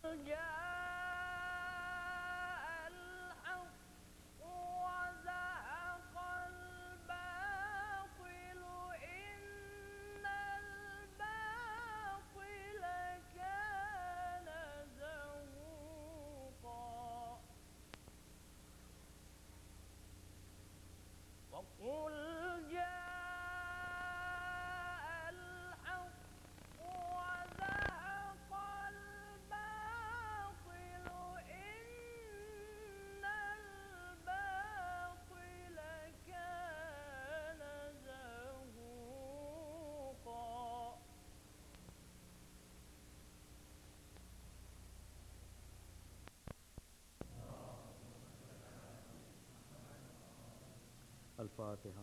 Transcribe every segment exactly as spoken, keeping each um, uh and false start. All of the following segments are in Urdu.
الفاتحہ۔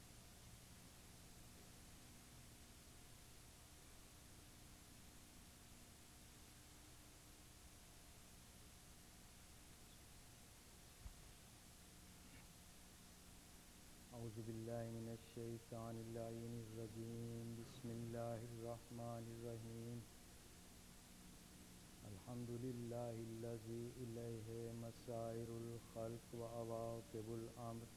اعوذ باللہ من الشیطان اللعین الرجیم، بسم اللہ الرحمن الرحیم۔ الحمد للہ الذی الیہ مسائر الخلق و عواقب الامر،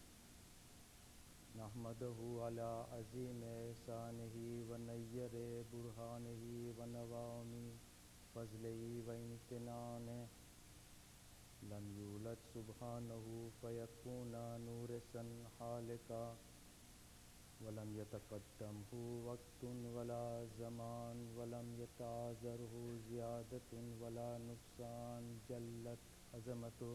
نحمدہ علی عظیم احسانہ و نیر برہانہ و نوام فضلہ و امتنانہ، لم یولد سبحانہ فیکون نورسا حالکا، ولم یتقدمہ وقت ولا زمان، ولم یتعاذرہ زیادۃ ولا نقصان، جلت عظمتہ،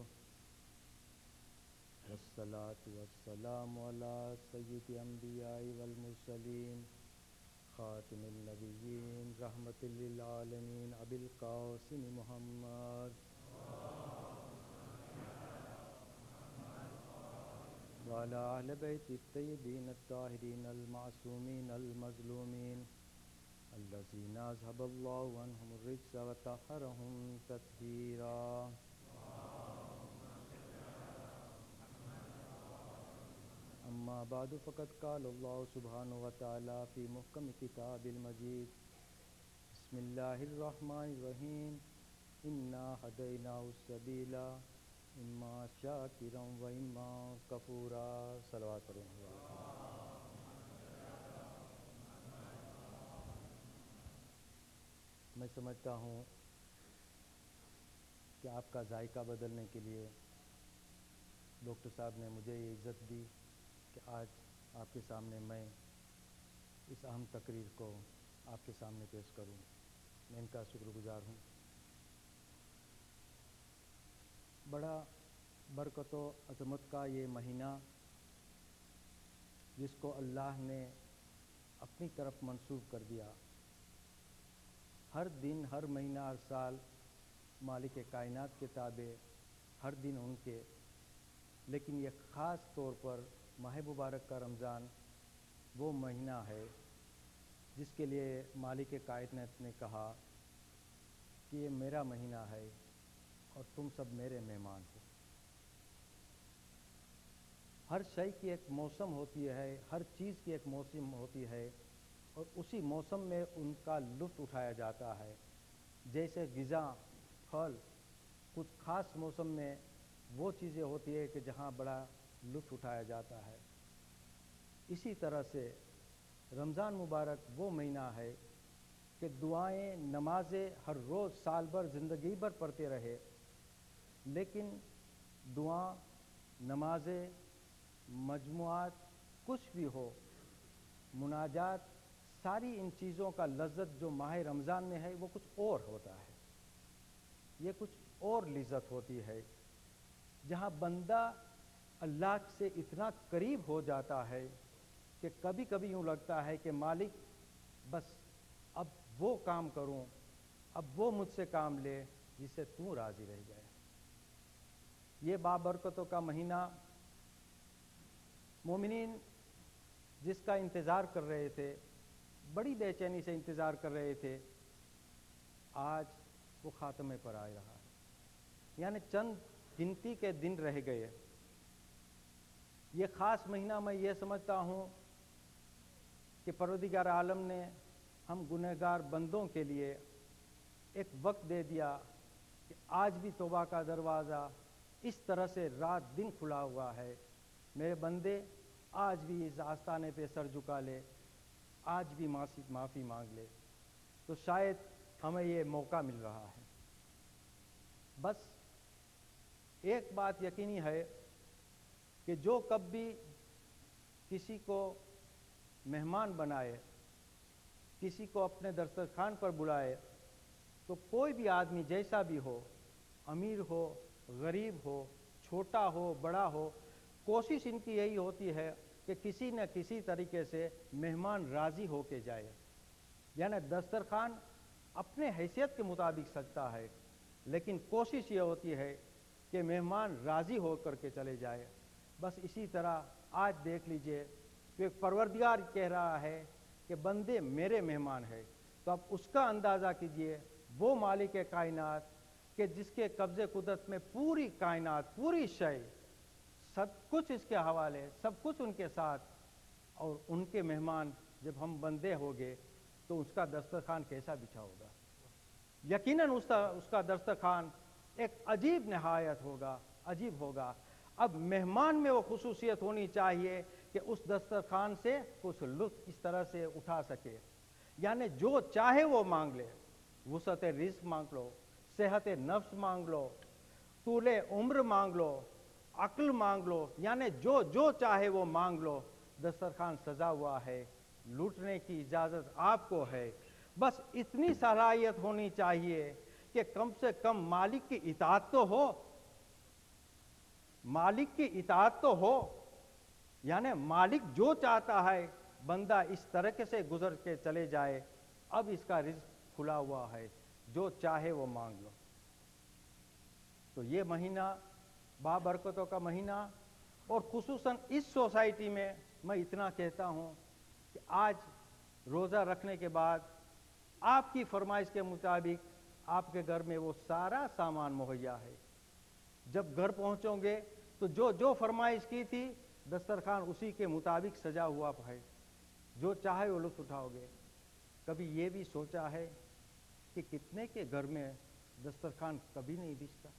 والصلاة والسلام علی سید الانبیاء والمرسلین، خاتم النبیین، رحمت للعالمین، ابی القاسم محمد وعلی اہل بیت الطیبین الطاہرین المعصومین المظلومین، الذین اذھب اللہ عنہم الرجس وطہرہم تطہیرا۔ اما بعد فقد قال اللہ سبحانہ وتعالی فی محکم کتاب المجید، بسم اللہ الرحمن الرحیم، انا ہدیناہ السبیل اما شاکرا و اما کفورا۔ صلوات پڑھیں۔ میں سمجھتا ہوں کہ آپ کا ذائقہ بدلنے کے لیے ڈاکٹر صاحب نے مجھے یہ عزت دی کہ آج آپ کے سامنے میں اس اہم تقریر کو آپ کے سامنے پیش کروں۔ میں ان کا شکر گزار ہوں۔ بڑا برکت و عظمت کا یہ مہینہ جس کو اللہ نے اپنی طرف منسوب کر دیا، ہر دن، ہر مہینہ، ہر سال مالک کائنات کے تابع، ہر دن ان کے، لیکن یہ خاص طور پر ماہ مبارک کا رمضان وہ مہینہ ہے جس کے لیے مالک کائنات نے کہا کہ یہ میرا مہینہ ہے اور تم سب میرے مہمان ہو۔ ہر شے کی ایک موسم ہوتی ہے، ہر چیز کی ایک موسم ہوتی ہے، اور اسی موسم میں ان کا لطف اٹھایا جاتا ہے۔ جیسے غذا، پھل، کچھ خاص موسم میں وہ چیزیں ہوتی ہے کہ جہاں بڑا لطف اٹھایا جاتا ہے، اسی طرح سے رمضان مبارک وہ مہینہ ہے کہ دعائیں، نمازیں ہر روز سال بھر، زندگی بھر پڑھتے رہے، لیکن دعا، نمازیں، مجموعات، کچھ بھی ہو، مناجات، ساری ان چیزوں کا لذت جو ماہ رمضان میں ہے وہ کچھ اور ہوتا ہے۔ یہ کچھ اور لذت ہوتی ہے جہاں بندہ اللہ سے اتنا قریب ہو جاتا ہے کہ کبھی کبھی یوں لگتا ہے کہ مالک بس اب وہ کام کروں، اب وہ مجھ سے کام لے جس سے تو راضی رہ جائے۔ یہ بابرکتوں کا مہینہ مومنین جس کا انتظار کر رہے تھے، بڑی بے چینی سے انتظار کر رہے تھے، آج وہ خاتمے پر آ رہا ہے، یعنی چند گنتی کے دن رہ گئے۔ یہ خاص مہینہ میں یہ سمجھتا ہوں کہ پروردگار عالم نے ہم گنہگار بندوں کے لیے ایک وقت دے دیا کہ آج بھی توبہ کا دروازہ اس طرح سے رات دن کھلا ہوا ہے، میرے بندے آج بھی اس آستانے پہ سر جھکا لے، آج بھی معافی مانگ لے، تو شاید ہمیں یہ موقع مل رہا ہے۔ بس ایک بات یقینی ہے کہ جو کب بھی کسی کو مہمان بنائے، کسی کو اپنے دسترخوان پر بلائے، تو کوئی بھی آدمی جیسا بھی ہو، امیر ہو، غریب ہو، چھوٹا ہو، بڑا ہو، کوشش ان کی یہی ہوتی ہے کہ کسی نہ کسی طریقے سے مہمان راضی ہو کے جائے۔ یعنی دسترخوان اپنے حیثیت کے مطابق سجتا ہے، لیکن کوشش یہ ہوتی ہے کہ مہمان راضی ہو کر کے چلے جائے۔ بس اسی طرح آج دیکھ لیجئے کہ پروردگار کہہ رہا ہے کہ بندے میرے مہمان ہیں، تو اب اس کا اندازہ کیجئے، وہ مالک کائنات کہ جس کے قبضے قدرت میں پوری کائنات، پوری شے، سب کچھ اس کے حوالے، سب کچھ ان کے ساتھ، اور ان کے مہمان جب ہم بندے ہوگے تو اس کا دسترخوان کیسا بچھا ہوگا؟ یقیناً اس کا اس کا دسترخوان ایک عجیب نہایت ہوگا، عجیب ہوگا۔ اب مہمان میں وہ خصوصیت ہونی چاہیے کہ اس دسترخوان سے کچھ لطف اس طرح سے اٹھا سکے، یعنی جو چاہے وہ مانگ لے، وسعت رزق مانگ لو، صحت نفس مانگ لو، طول عمر مانگ لو، عقل مانگ لو، یعنی جو جو چاہے وہ مانگ لو، دسترخوان سجا ہوا ہے، لوٹنے کی اجازت آپ کو ہے۔ بس اتنی صلاحیت ہونی چاہیے کہ کم سے کم مالک کی اطاعت تو ہو، مالک کی اطاعت تو ہو، یعنی مالک جو چاہتا ہے بندہ اس طریقے سے گزر کے چلے جائے۔ اب اس کا رزق کھلا ہوا ہے، جو چاہے وہ مانگ لو۔ تو یہ مہینہ بابرکتوں کا مہینہ، اور خصوصاً اس سوسائٹی میں میں اتنا کہتا ہوں کہ آج روزہ رکھنے کے بعد آپ کی فرمائش کے مطابق آپ کے گھر میں وہ سارا سامان مہیا ہے۔ جب گھر پہنچو گے تو جو جو فرمائش کی تھی دسترخوان اسی کے مطابق سجا ہوا ہے، جو چاہے وہ لطف اٹھاؤ گے۔ کبھی یہ بھی سوچا ہے کہ کتنے کے گھر میں دسترخوان کبھی نہیں بچھتا؟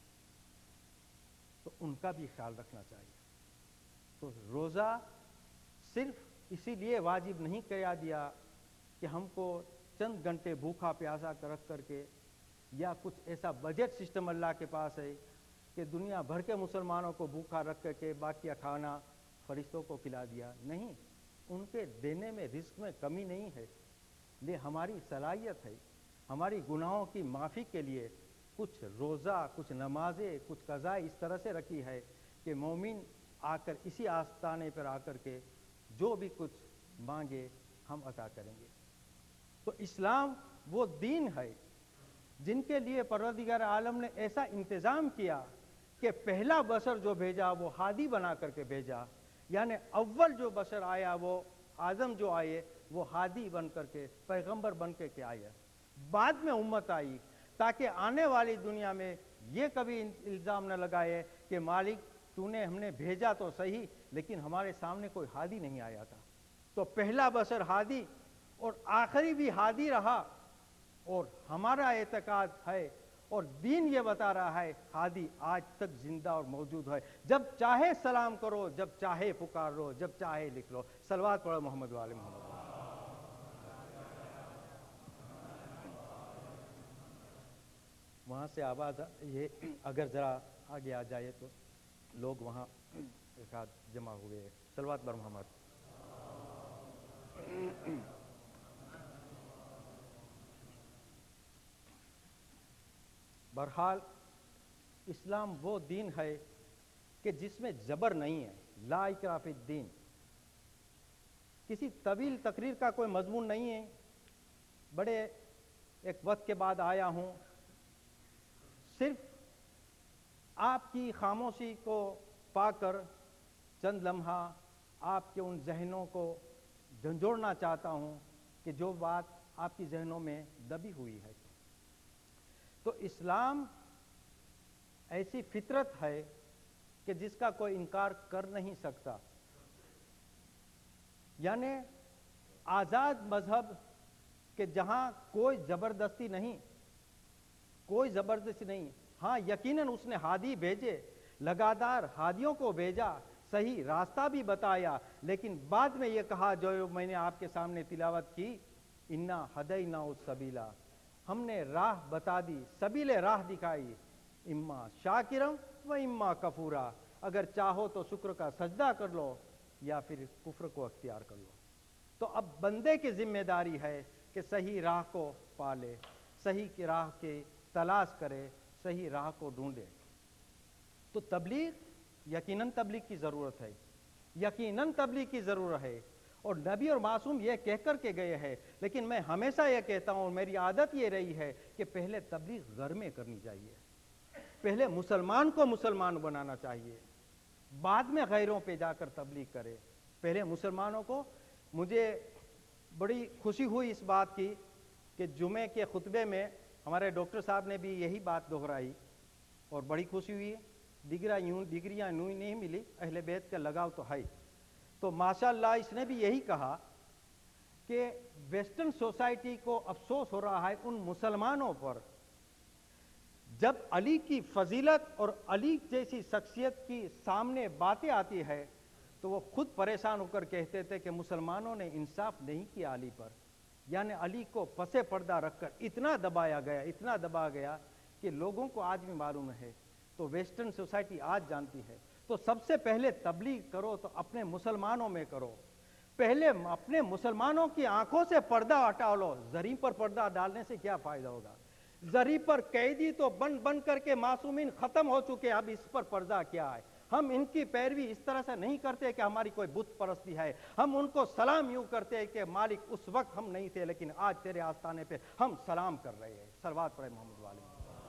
تو ان کا بھی خیال رکھنا چاہیے۔ تو روزہ صرف اسی لیے واجب نہیں کیا دیا کہ ہم کو چند گھنٹے بھوکا پیاسا رکھ کر کے، یا کچھ ایسا بجٹ سسٹم اللہ کے پاس ہے کہ دنیا بھر کے مسلمانوں کو بھوکا رکھ کر کے باقی کھانا فرشتوں کو کھلا دیا، نہیں، ان کے دینے میں رزق میں کمی نہیں ہے، یہ ہماری صلاحیت ہے، ہماری گناہوں کی معافی کے لیے کچھ روزہ، کچھ نمازیں، کچھ قضاء اس طرح سے رکھی ہے کہ مومن آ کر اسی آستانے پر آ کر کے جو بھی کچھ مانگے ہم عطا کریں گے۔ تو اسلام وہ دین ہے جن کے لیے پروردگار عالم نے ایسا انتظام کیا کہ پہلا بشر جو بھیجا وہ ہادی بنا کر کے بھیجا، یعنی اول جو بشر آیا، وہ آدم جو آئے، وہ ہادی بن کر کے، پیغمبر بن کے کے آیا۔ بعد میں امت آئی تاکہ آنے والی دنیا میں یہ کبھی الزام نہ لگائے کہ مالک تو نے ہم نے بھیجا تو صحیح لیکن ہمارے سامنے کوئی ہادی نہیں آیا تھا۔ تو پہلا بشر ہادی اور آخری بھی ہادی رہا، اور ہمارا اعتقاد ہے اور دین یہ بتا رہا ہے ہادی آج تک زندہ اور موجود ہے۔ جب چاہے سلام کرو، جب چاہے پکار لو، جب چاہے لکھ لو۔ صلوات پڑھو محمد وآل محمد۔ وہاں سے آواز یہ اگر ذرا آگے آ جائے تو لوگ وہاں ایک آدھ جمع ہوئے۔ صلوات بر محمد۔ بہرحال اسلام وہ دین ہے کہ جس میں جبر نہیں ہے، لا اکراہ فی الدین، کسی طویل تقریر کا کوئی مضمون نہیں ہے۔ بڑے ایک وقت کے بعد آیا ہوں، صرف آپ کی خاموشی کو پا کر چند لمحہ آپ کے ان ذہنوں کو جھنجھوڑنا چاہتا ہوں کہ جو بات آپ کی ذہنوں میں دبی ہوئی ہے۔ تو اسلام ایسی فطرت ہے کہ جس کا کوئی انکار کر نہیں سکتا، یعنی آزاد مذہب کہ جہاں کوئی زبردستی نہیں، کوئی زبردستی نہیں، ہاں یقیناً اس نے ہادی بھیجے، لگاتار ہادیوں کو بھیجا، صحیح راستہ بھی بتایا، لیکن بعد میں یہ کہا جو میں نے آپ کے سامنے تلاوت کی، انا ہدیناہ السبیلا، ہم نے راہ بتا دی، سبیل راہ دکھائی، اما شاکرم و اما کفورا، اگر چاہو تو شکر کا سجدہ کر لو یا پھر کفر کو اختیار کر لو۔ تو اب بندے کی ذمہ داری ہے کہ صحیح راہ کو پالے، صحیح کی راہ کی تلاش کرے، صحیح راہ کو ڈھونڈے۔ تو تبلیغ یقیناً تبلیغ کی ضرورت ہے، یقیناً تبلیغ کی ضرورت ہے، اور نبی اور معصوم یہ کہہ کر کے گئے ہیں، لیکن میں ہمیشہ یہ کہتا ہوں، میری عادت یہ رہی ہے کہ پہلے تبلیغ گھر میں کرنی چاہیے، پہلے مسلمان کو مسلمان بنانا چاہیے، بعد میں غیروں پہ جا کر تبلیغ کرے، پہلے مسلمانوں کو۔ مجھے بڑی خوشی ہوئی اس بات کی کہ جمعے کے خطبے میں ہمارے ڈاکٹر صاحب نے بھی یہی بات دہرائی، اور بڑی خوشی ہوئی، ڈگریاں یوں ڈگریاں یوں نہیں ملی، اہل بیت کا لگاؤ تو ہے۔ تو ماشاءاللہ اس نے بھی یہی کہا کہ ویسٹرن سوسائٹی کو افسوس ہو رہا ہے ان مسلمانوں پر، جب علی کی فضیلت اور علی جیسی شخصیت کی سامنے باتیں آتی ہے تو وہ خود پریشان ہو کر کہتے تھے کہ مسلمانوں نے انصاف نہیں کیا علی پر، یعنی علی کو پس پردہ رکھ کر اتنا دبایا گیا، اتنا دبایا گیا کہ لوگوں کو آج بھی معلوم ہے، تو ویسٹرن سوسائٹی آج جانتی ہے۔ تو سب سے پہلے تبلیغ کرو تو اپنے مسلمانوں میں کرو، پہلے اپنے مسلمانوں کی آنکھوں سے پردہ ہٹا لو، زری پر پردہ ڈالنے سے کیا فائدہ ہوگا؟ زری پر قیدی تو بن بن کر کے معصومین ختم ہو چکے، اب اس پر پردہ کیا ہے؟ ہم ان کی پیروی اس طرح سے نہیں کرتے کہ ہماری کوئی بت پرستی ہے، ہم ان کو سلام یوں کرتے ہیں کہ مالک اس وقت ہم نہیں تھے لیکن آج تیرے آستانے پہ ہم سلام کر رہے ہیں۔ صلوات پڑھے محمد والے۔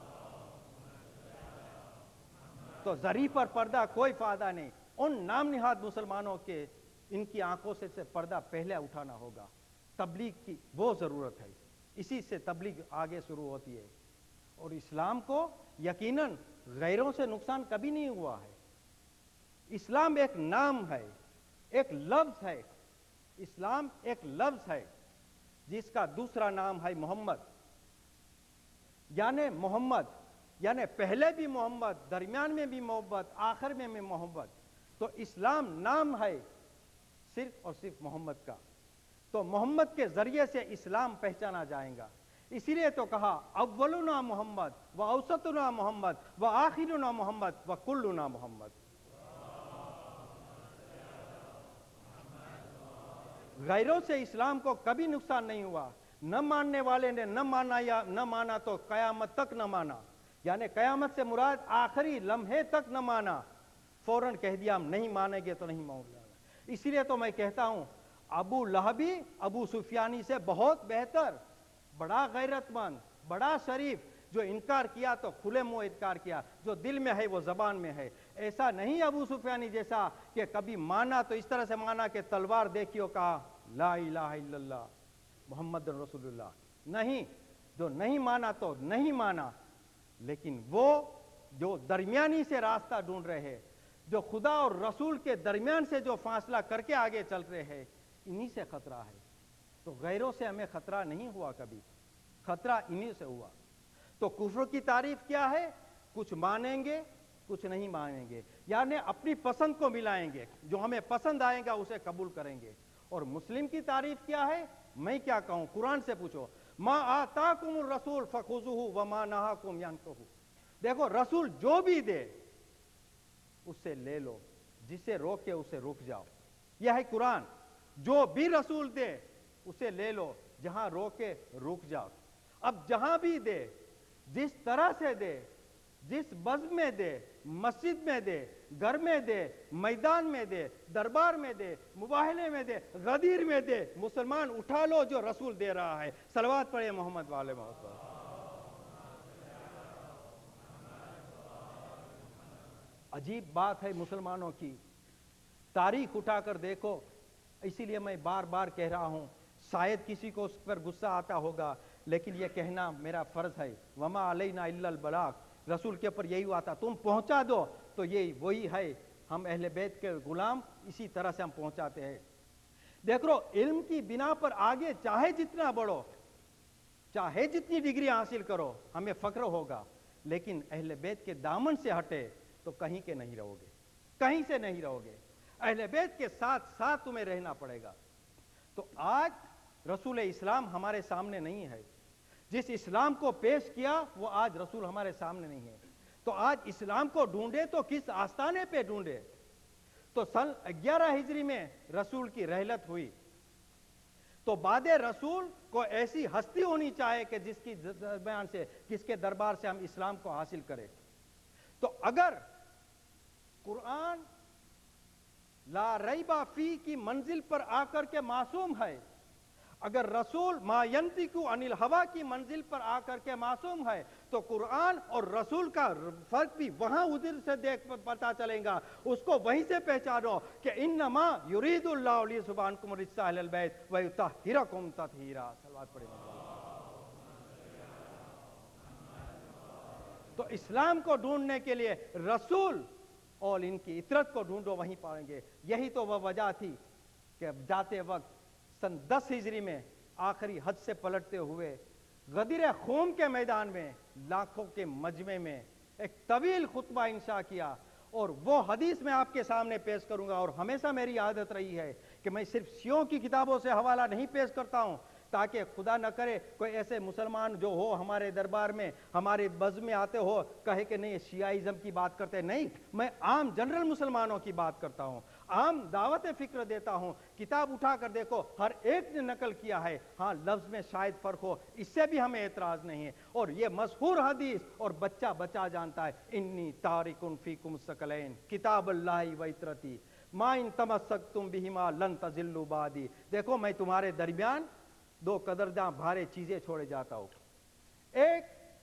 تو زری پر پردہ کوئی فائدہ نہیں، ان نام نہاد مسلمانوں کے ان کی آنکھوں سے سے پردہ پہلے اٹھانا ہوگا، تبلیغ کی وہ ضرورت ہے، اسی سے تبلیغ آگے شروع ہوتی ہے۔ اور اسلام کو یقیناً غیروں سے نقصان کبھی نہیں ہوا ہے، اسلام ایک نام ہے، ایک لفظ ہے، اسلام ایک لفظ ہے جس کا دوسرا نام ہے محمد، یعنی محمد یعنی پہلے بھی محمد، درمیان میں بھی محمد، آخر میں بھی محمد۔ تو اسلام نام ہے صرف اور صرف محمد کا، تو محمد کے ذریعے سے اسلام پہچانا جائے گا۔ اسی لیے تو کہا اولنا محمد و اوسطنا محمد و آخرنا محمد و کلنا محمد۔ غیروں سے اسلام کو کبھی نقصان نہیں ہوا، نہ ماننے والے نے نہ مانا یا نہ مانا تو قیامت تک نہ مانا، یعنی قیامت سے مراد آخری لمحے تک نہ مانا، فوراً کہہ دیا ہم نہیں مانیں گے تو نہیں مانیں گے۔ اسی لیے تو میں کہتا ہوں ابو لہبی ابو سفیانی سے بہت بہتر، بڑا غیرت مند، بڑا شریف، جو انکار کیا تو کھلے منہ انکار کیا، جو دل میں ہے وہ زبان میں ہے۔ ایسا نہیں ابو سفیانی جیسا کہ کبھی مانا تو اس طرح سے مانا کہ تلوار دیکھیو کہا لا الہ الا اللہ محمد رسول اللہ، نہیں، جو نہیں مانا تو نہیں مانا، لیکن وہ جو درمیانی سے راستہ ڈھونڈ رہے ہیں، جو خدا اور رسول کے درمیان سے جو فاصلہ کر کے آگے چل رہے ہیں، انہی سے خطرہ ہے۔ تو غیروں سے ہمیں خطرہ نہیں ہوا، کبھی خطرہ انہی سے ہوا۔ تو کفر کی تعریف کیا ہے؟ کچھ مانیں گے کچھ نہیں مانیں گے، یعنی اپنی پسند کو ملائیں گے، جو ہمیں پسند آئے گا اسے قبول کریں گے۔ اور مسلم کی تعریف کیا ہے؟ میں کیا کہوں، قرآن سے پوچھو، ما آتاکم الرسول فخذوہ وما نہاکم عنہ۔ دیکھو رسول جو بھی دے اس سے لے لو، جسے روکے اسے رک جاؤ، یہ ہے قرآن۔ جو بھی رسول دے اسے لے لو، جہاں روکے رک جاؤ۔ اب جہاں بھی دے، جس طرح سے دے، جس بزم میں دے، مسجد میں دے، گھر میں دے، میدان میں دے، دربار میں دے، مباہلے میں دے، غدیر میں دے، مسلمان اٹھا لو جو رسول دے رہا ہے۔ صلوات پڑھے محمد والے محمد۔ عجیب بات ہے مسلمانوں کی، تاریخ اٹھا کر دیکھو۔ اسی لیے میں بار بار کہہ رہا ہوں، شاید کسی کو اس پر غصہ آتا ہوگا، لیکن یہ کہنا میرا فرض ہے، وما علینا الا البلاغ، رسول کے اوپر یہی ہوا تھا، تم پہنچا دو تو یہ وہی ہے، ہم اہل بیت کے غلام اسی طرح سے ہم پہنچاتے ہیں۔ دیکھ لو علم کی بنا پر آگے چاہے جتنا بڑھو، چاہے جتنی ڈگری حاصل کرو، ہمیں فخر ہوگا، لیکن اہل بیت کے دامن سے ہٹے تو کہیں کے نہیں رہو گے، کہیں سے نہیں رہو گے، اہل بیت کے ساتھ ساتھ تمہیں رہنا پڑے گا۔ تو آج رسول اسلام ہمارے سامنے نہیں ہے، جس اسلام کو پیش کیا وہ آج رسول ہمارے سامنے نہیں ہے، تو آج اسلام کو ڈھونڈے تو کس آستانے پہ ڈھونڈے؟ تو سن گیارہ ہجری میں رسول کی رحلت ہوئی، تو بعد رسول کو ایسی ہستی ہونی چاہے کہ جس کی درمیان سے، جس کے دربار سے ہم اسلام کو حاصل کریں۔ تو اگر قرآن لا ریب فی کی منزل پر آ کر کے معصوم ہے، اگر رسول ما ینطق عن الہویٰ کی منزل پر آ کر کے معصوم ہے، تو قرآن اور رسول کا فرق بھی وہاں ادھر سے دیکھ پتا چلے گا، اس کو وہیں سے پہچانو کہ انما یرید اللہ لیذھب عنکم الرجس اہل البیت ویطہرکم تطہیرا۔ صلوات پڑھیں۔ تو اسلام کو ڈھونڈنے کے لیے رسول اور ان کی اطرت کو ڈھونڈو، وہیں پائیں گے۔ یہی تو وہ وجہ تھی کہ جاتے وقت سن دس ہجری میں آخری حج سے پلٹتے ہوئے غدیر خوم کے میدان میں لاکھوں کے مجمع میں ایک طویل خطبہ انشاء کیا، اور وہ حدیث میں آپ کے سامنے پیش کروں گا۔ اور ہمیشہ میری عادت رہی ہے کہ میں صرف شیعوں کی کتابوں سے حوالہ نہیں پیش کرتا ہوں، تاکہ خدا نہ کرے کوئی ایسے مسلمان جو ہو ہمارے دربار میں، ہمارے بزم میں آتے ہو، کہے کہ نہیں شیعائزم کی بات کرتے۔ نہیں، میں عام جنرل مسلمانوں کی بات کرتا ہوں، عام دعوت فکر دیتا ہوں۔ کتاب اٹھا کر دیکھو، ہر ایک نے نقل کیا ہے، ہاں لفظ میں شاید فرق ہو، اس سے بھی ہمیں اعتراض نہیں ہے۔ اور یہ مشہور حدیث اور بچہ بچہ جانتا ہے، انی تارک فیکم الثقلین کتاب اللہ و اطرتی ما ان تمسکتم بہما لن تضلوا بعدی۔ دیکھو میں تمہارے درمیان دو قدرداں بھارے چیزیں چھوڑے جاتا ہوں، ایک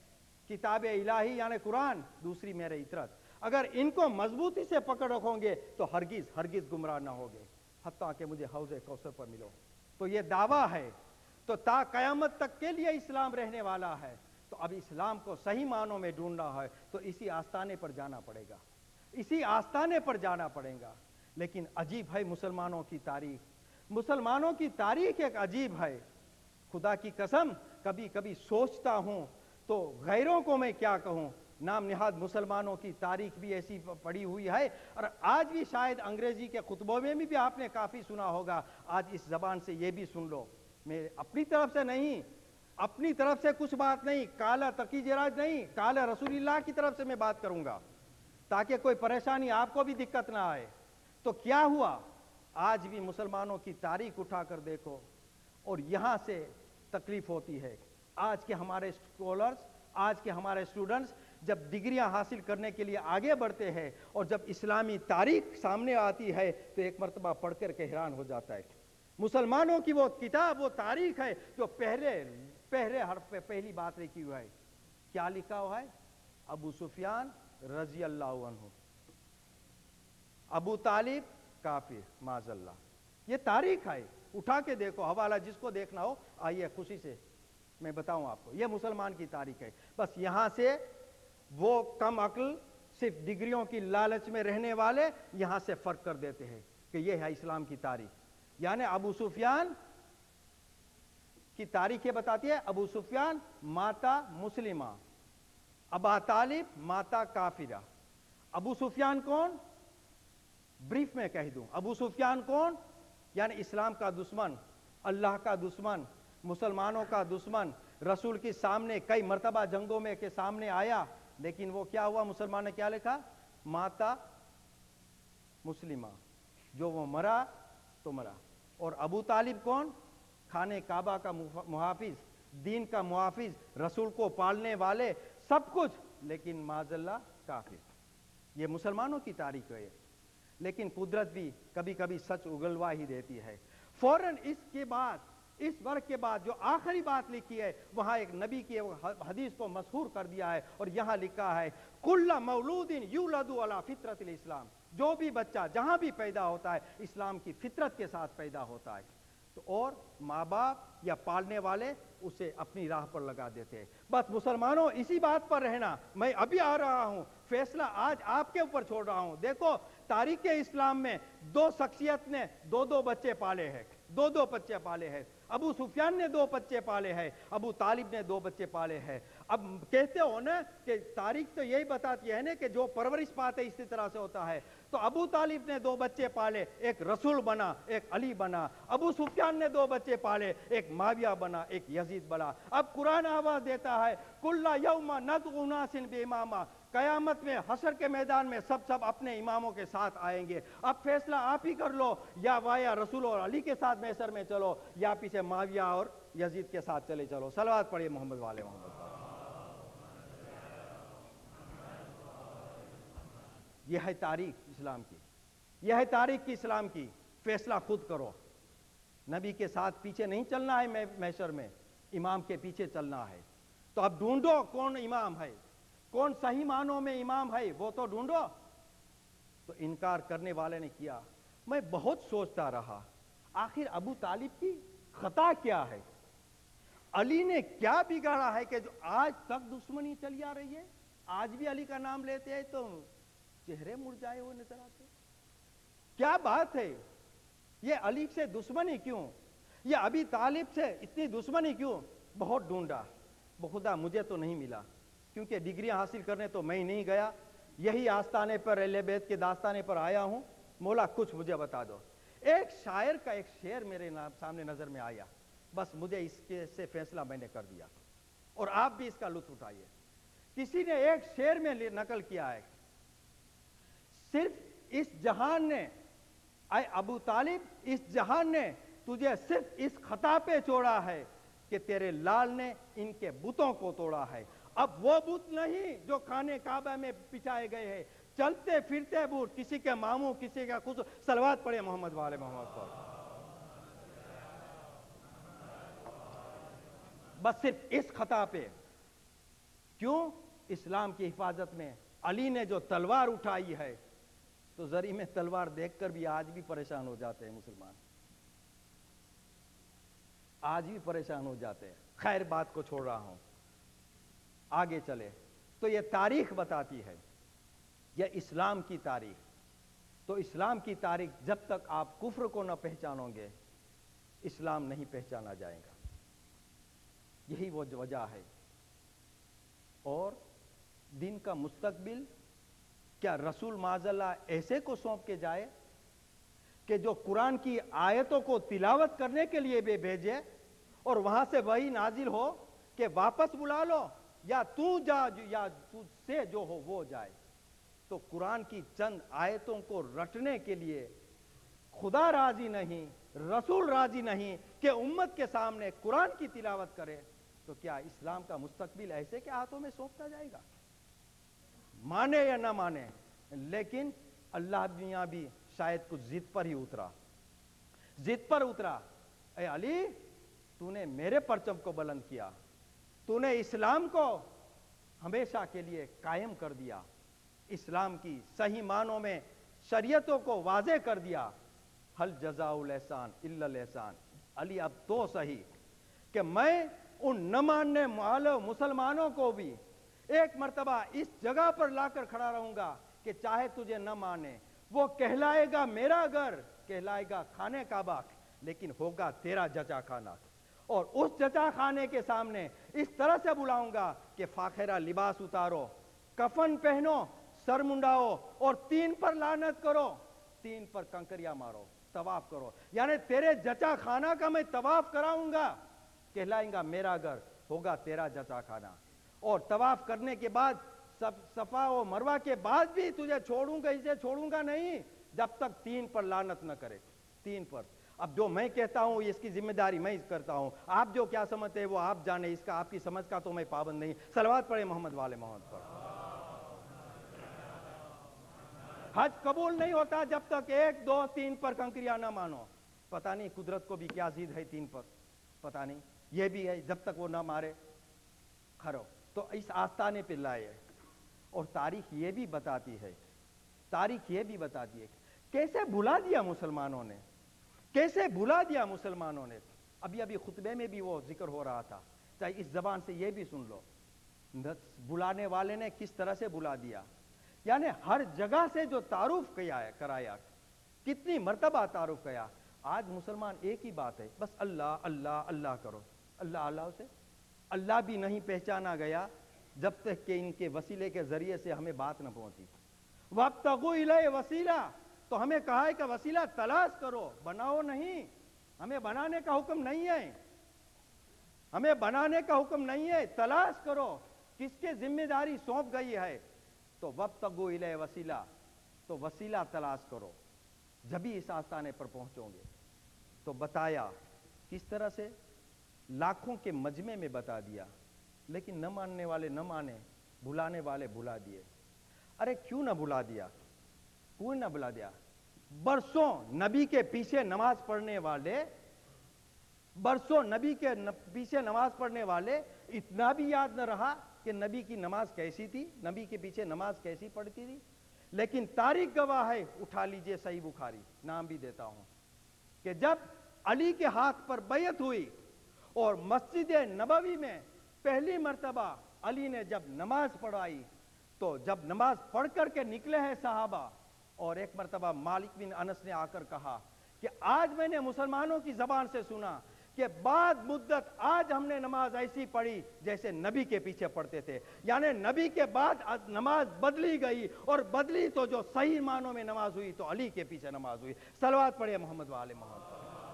کتاب الہی یعنی قرآن، دوسری میرے اطرت۔ اگر ان کو مضبوطی سے پکڑ رکھو گے تو ہرگز ہرگز گمراہ نہ ہوگے، حتیٰ کہ مجھے حوض کوثر پر ملو۔ تو یہ دعویٰ ہے، تو تا قیامت تک کے لیے اسلام رہنے والا ہے۔ تو اب اسلام کو صحیح معنوں میں ڈھونڈنا ہے تو اسی آستانے پر جانا پڑے گا، اسی آستانے پر جانا پڑے گا۔ لیکن عجیب ہے مسلمانوں کی تاریخ، مسلمانوں کی تاریخ ایک عجیب ہے۔ خدا کی قسم کبھی کبھی سوچتا ہوں تو غیروں کو میں کیا کہوں، نام نہاد مسلمانوں کی تاریخ بھی ایسی پڑی ہوئی ہے، اور آج بھی شاید انگریزی کے خطبوں میں بھی آپ نے کافی سنا ہوگا، آج اس زبان سے یہ بھی سن لو۔ میں اپنی طرف سے نہیں، اپنی طرف سے کچھ بات نہیں، کالا تقی جراج نہیں، کالا رسول اللہ کی طرف سے میں بات کروں گا، تاکہ کوئی پریشانی آپ کو بھی دقت نہ آئے۔ تو کیا ہوا، آج بھی مسلمانوں کی تاریخ اٹھا کر دیکھو، اور یہاں سے تکلیف ہوتی ہے۔ آج کے ہمارے اسکالرز، آج کے ہمارے اسٹوڈنٹس جب ڈگریاں حاصل کرنے کے لیے آگے بڑھتے ہیں اور جب اسلامی تاریخ سامنے آتی ہے تو ایک مرتبہ پڑھ کر کے حیران ہو جاتا ہے۔ مسلمانوں کی وہ کتاب، وہ تاریخ ہے جو پہلے پہلے حرف پہ پہلی بات لکھی ہوا ہے، کیا لکھا ہوا ہے؟ ابو سفیان رضی اللہ عنہ، ابو طالب کافر معاذ اللہ۔ یہ تاریخ ہے، اٹھا کے دیکھو، حوالہ جس کو دیکھنا ہو آئیے خوشی سے میں بتاؤں آپ کو، یہ مسلمان کی تاریخ ہے۔ بس یہاں سے وہ کم عقل صرف ڈگریوں کی لالچ میں رہنے والے یہاں سے فرق کر دیتے ہیں کہ یہ ہے اسلام کی تاریخ۔ یعنی ابو سفیان کی تاریخ یہ بتاتی ہے، ابو سفیان ماتا مسلمہ، ابا طالب ماتا کافرہ۔ ابو سفیان کون؟ بریف میں کہہ دوں، ابو سفیان کون؟ یعنی اسلام کا دشمن، اللہ کا دشمن، مسلمانوں کا دشمن، رسول کے سامنے کئی مرتبہ جنگوں میں کے سامنے آیا، لیکن وہ کیا ہوا؟ مسلمان نے کیا لکھا؟ ماتا مسلمہ، جو وہ مرا تو مرا۔ اور ابو طالب کون؟ خانہ کعبہ کا محافظ، دین کا محافظ، رسول کو پالنے والے، سب کچھ، لیکن معاذ اللہ کافر۔ یہ مسلمانوں کی تاریخ ہے۔ لیکن قدرت بھی کبھی کبھی سچ اگلوا ہی دیتی ہے۔ فوراً اس کے بعد، اس ورق کے بعد جو آخری بات لکھی ہے، وہاں ایک نبی کی حدیث کو مشہور کر دیا ہے، اور یہاں لکھا ہے کل مولود یولد علی فطرت الاسلام، جو بھی بچہ جہاں بھی پیدا ہوتا ہے اسلام کی فطرت کے ساتھ پیدا ہوتا ہے۔ تو اور ماں باپ یا پالنے والے اسے اپنی راہ پر لگا دیتے ہیں۔ بس مسلمانوں اسی بات پر رہنا، میں ابھی آ رہا ہوں، فیصلہ آج آپ کے اوپر چھوڑ رہا ہوں۔ دیکھو تاریخ اسلام میں دو شخصیت نے دو دو بچے پالے ہیں، دو دو بچے پالے ہیں، ابو سفیان نے دو بچے پالے ہیں، ابو طالب نے دو بچے پالے ہیں۔ اب کہتے ہو نا کہ تاریخ تو یہی بتاتی ہے نا کہ جو پرورش پاتے اسی طرح سے ہوتا ہے۔ تو ابو طالب نے دو بچے پالے، ایک رسول بنا، ایک علی بنا۔ ابو سفیان نے دو بچے پالے، ایک معاویہ بنا، ایک یزید بنا۔ اب قرآن آواز دیتا ہے کل یوم ندعو اناس باماما، قیامت میں حشر کے میدان میں سب سب اپنے اماموں کے ساتھ آئیں گے۔ اب فیصلہ آپ ہی کر لو، یا وایا رسول اور علی کے ساتھ محشر میں چلو، یا پیچھے معاویہ اور یزید کے ساتھ چلے چلو۔ صلوات پڑھیے محمد والے محمد۔ یہ ہے تاریخ اسلام کی، یہ ہے تاریخ کی اسلام کی۔ فیصلہ خود کرو، نبی کے ساتھ پیچھے نہیں چلنا ہے محشر میں، امام کے پیچھے چلنا ہے۔ تو اب ڈھونڈو کون امام ہے، کون صحیح معنوں میں امام ہے، وہ تو ڈھونڈو۔ تو انکار کرنے والے نے کیا۔ میں بہت سوچتا رہا آخر ابو طالب کی خطا کیا ہے، علی نے کیا بگاڑا ہے کہ جو آج تک دشمنی چلی آ رہی ہے؟ آج بھی علی کا نام لیتے ہیں تو چہرے مرجھائے ہوئے نظر آتے۔ کیا بات ہے؟ یہ علی سے دشمنی کیوں، یہ ابی طالب سے اتنی دشمنی کیوں؟ بہت ڈھونڈا، بخدا مجھے تو نہیں ملا، کیونکہ ڈگریاں حاصل کرنے تو میں نہیں گیا، یہی آستانے پر اہل بیت کے داستانے پر آیا ہوں۔ مولا کچھ مجھے بتا دو۔ ایک شاعر کا ایک شعر میرے سامنے نظر میں آیا، بس مجھے اس کے سے فیصلہ میں نے کر دیا، اور آپ بھی اس کا لطف اٹھائیے۔ کسی نے ایک شعر میں نقل کیا ہے، صرف اس جہان نے، اے ابو طالب، اس جہان نے تجھے صرف اس خطا پہ چھوڑا ہے کہ تیرے لال نے ان کے بتوں کو توڑا ہے۔ اب وہ بت نہیں جو خانہ کعبہ میں بچھائے گئے ہیں، چلتے پھرتے بت، کسی کے ماموں، کسی کا کچھ۔ صلوات پڑھے محمد والے محمد پر۔ بس صرف اس خطا پہ، کیوں؟ اسلام کی حفاظت میں علی نے جو تلوار اٹھائی ہے، تو زری میں تلوار دیکھ کر بھی آج بھی پریشان ہو جاتے ہیں مسلمان، آج بھی پریشان ہو جاتے ہیں۔ خیر بات کو چھوڑ رہا ہوں، آگے چلے۔ تو یہ تاریخ بتاتی ہے، یہ اسلام کی تاریخ۔ تو اسلام کی تاریخ جب تک آپ کفر کو نہ پہچانو گے، اسلام نہیں پہچانا جائے گا، یہی وہ وجہ ہے۔ اور دین کا مستقبل کیا رسول معاذ اللہ ایسے کو سونپ کے جائے کہ جو قرآن کی آیتوں کو تلاوت کرنے کے لیے بھی بھیجے، اور وہاں سے وہی نازل ہو کہ واپس بلا لو، یا تو جا یا تجھ سے جو ہو وہ جائے؟ تو قرآن کی چند آیتوں کو رٹنے کے لیے خدا راضی نہیں، رسول راضی نہیں کہ امت کے سامنے قرآن کی تلاوت کرے، تو کیا اسلام کا مستقبل ایسے کے ہاتھوں میں سونپتا جائے گا؟ مانے یا نہ مانے، لیکن اللہ میاں بھی شاید کچھ ضد پر ہی اترا، ضد پر اترا۔ اے علی، تو نے میرے پرچم کو بلند کیا، تو نے اسلام کو ہمیشہ کے لیے قائم کر دیا، اسلام کی صحیح معنوں میں شریعتوں کو واضح کر دیا۔ حل جزاء الاحسان الا الاحسان۔ علی اب تو صحیح کہ میں ان نہ ماننے والوں مسلمانوں کو بھی ایک مرتبہ اس جگہ پر لا کر کھڑا رہوں گا کہ چاہے تجھے نہ مانے، وہ کہلائے گا میرا گھر، کہلائے گا خانہ کعبہ، لیکن ہوگا تیرا جچا خانہ۔ اور اس جچا خانے کے سامنے اس طرح سے بلاؤں گا کہ فاخرہ لباس اتارو، کفن پہنو، سر منڈاؤ، اور تین پر لعنت کرو، تین پر کنکریاں مارو، طواف کرو۔ یعنی تیرے جچا خانہ کا میں طواف کراؤں گا، کہلائیں گا میرا گھر، ہوگا تیرا جچا خانہ۔ اور طواف کرنے کے بعد صفا و مروہ کے بعد بھی تجھے چھوڑوں گا، اسے چھوڑوں گا نہیں جب تک تین پر لعنت نہ کرے، تین پر۔ اب جو میں کہتا ہوں اس کی ذمہ داری میں کرتا ہوں، آپ جو کیا سمجھتے ہیں وہ آپ جانے، اس کا آپ کی سمجھ کا تو میں پابند نہیں۔ صلوات پڑھے محمد والے محمد پر۔ حج قبول نہیں ہوتا جب تک ایک دو تین پر کنکریاں نہ مانو۔ پتہ نہیں قدرت کو بھی کیا ضد ہے تین پر، پتہ نہیں، یہ بھی ہے جب تک وہ نہ مارے کھڑو۔ تو اس آستانے پہ لائے، اور تاریخ یہ بھی بتاتی ہے، تاریخ یہ بھی بتاتی ہے کیسے بھلا دیا مسلمانوں نے، کیسے بھلا دیا مسلمانوں نے۔ ابھی ابھی خطبے میں بھی وہ ذکر ہو رہا تھا، چاہے اس زبان سے یہ بھی سن لو، بلانے والے نے کس طرح سے بلا دیا۔ یعنی ہر جگہ سے جو تعارف کیا ہے کرایا، کتنی مرتبہ تعارف کیا۔ آج مسلمان ایک ہی بات ہے، بس اللہ اللہ اللہ کرو، اللہ اللہ سے اللہ بھی نہیں پہچانا گیا جب تک کہ ان کے وسیلے کے ذریعے سے ہمیں بات نہ پہنچی۔ وَابْتَغُوا إِلَيْهِ وسیلہ، تو ہمیں کہا ہے کہ وسیلہ تلاش کرو، بناؤ نہیں۔ ہمیں بنانے کا حکم نہیں ہے، ہمیں بنانے کا حکم نہیں ہے، تلاش کرو۔ کس کے ذمہ داری سونپ گئی ہے؟ تو وَابْتَغُوا إِلَيْهِ وسیلہ، تو وسیلہ تلاش کرو، جبھی اس آستانے پر پہنچو گے۔ تو بتایا کس طرح سے، لاکھوں کے مجمع میں بتا دیا، لیکن نہ ماننے والے نہ مانے، بھلانے والے بھلا دیے۔ ارے کیوں نہ بھلا دیا؟ کوئی نہ بھلا دیا؟ برسوں نبی کے پیچھے نماز پڑھنے والے برسوں نبی کے پیچھے نماز پڑھنے والے اتنا بھی یاد نہ رہا کہ نبی کی نماز کیسی تھی، نبی کے پیچھے نماز کیسی پڑھتی تھی۔ لیکن تاریخ گواہ ہے، اٹھا لیجئے صحیح بخاری، نام بھی دیتا ہوں، کہ جب علی کے ہاتھ پر بیعت ہوئی اور مسجد نبوی میں پہلی مرتبہ علی نے جب نماز پڑھائی، تو جب نماز پڑھ کر کے نکلے ہیں صحابہ، اور ایک مرتبہ مالک بن انس نے آ کر کہا کہ آج میں نے مسلمانوں کی زبان سے سنا کہ بعد مدت آج ہم نے نماز ایسی پڑھی جیسے نبی کے پیچھے پڑھتے تھے، یعنی نبی کے بعد نماز بدلی گئی، اور بدلی تو جو صحیح معنوں میں نماز ہوئی تو علی کے پیچھے نماز ہوئی۔ صلوات پڑھے محمد و آل محمد۔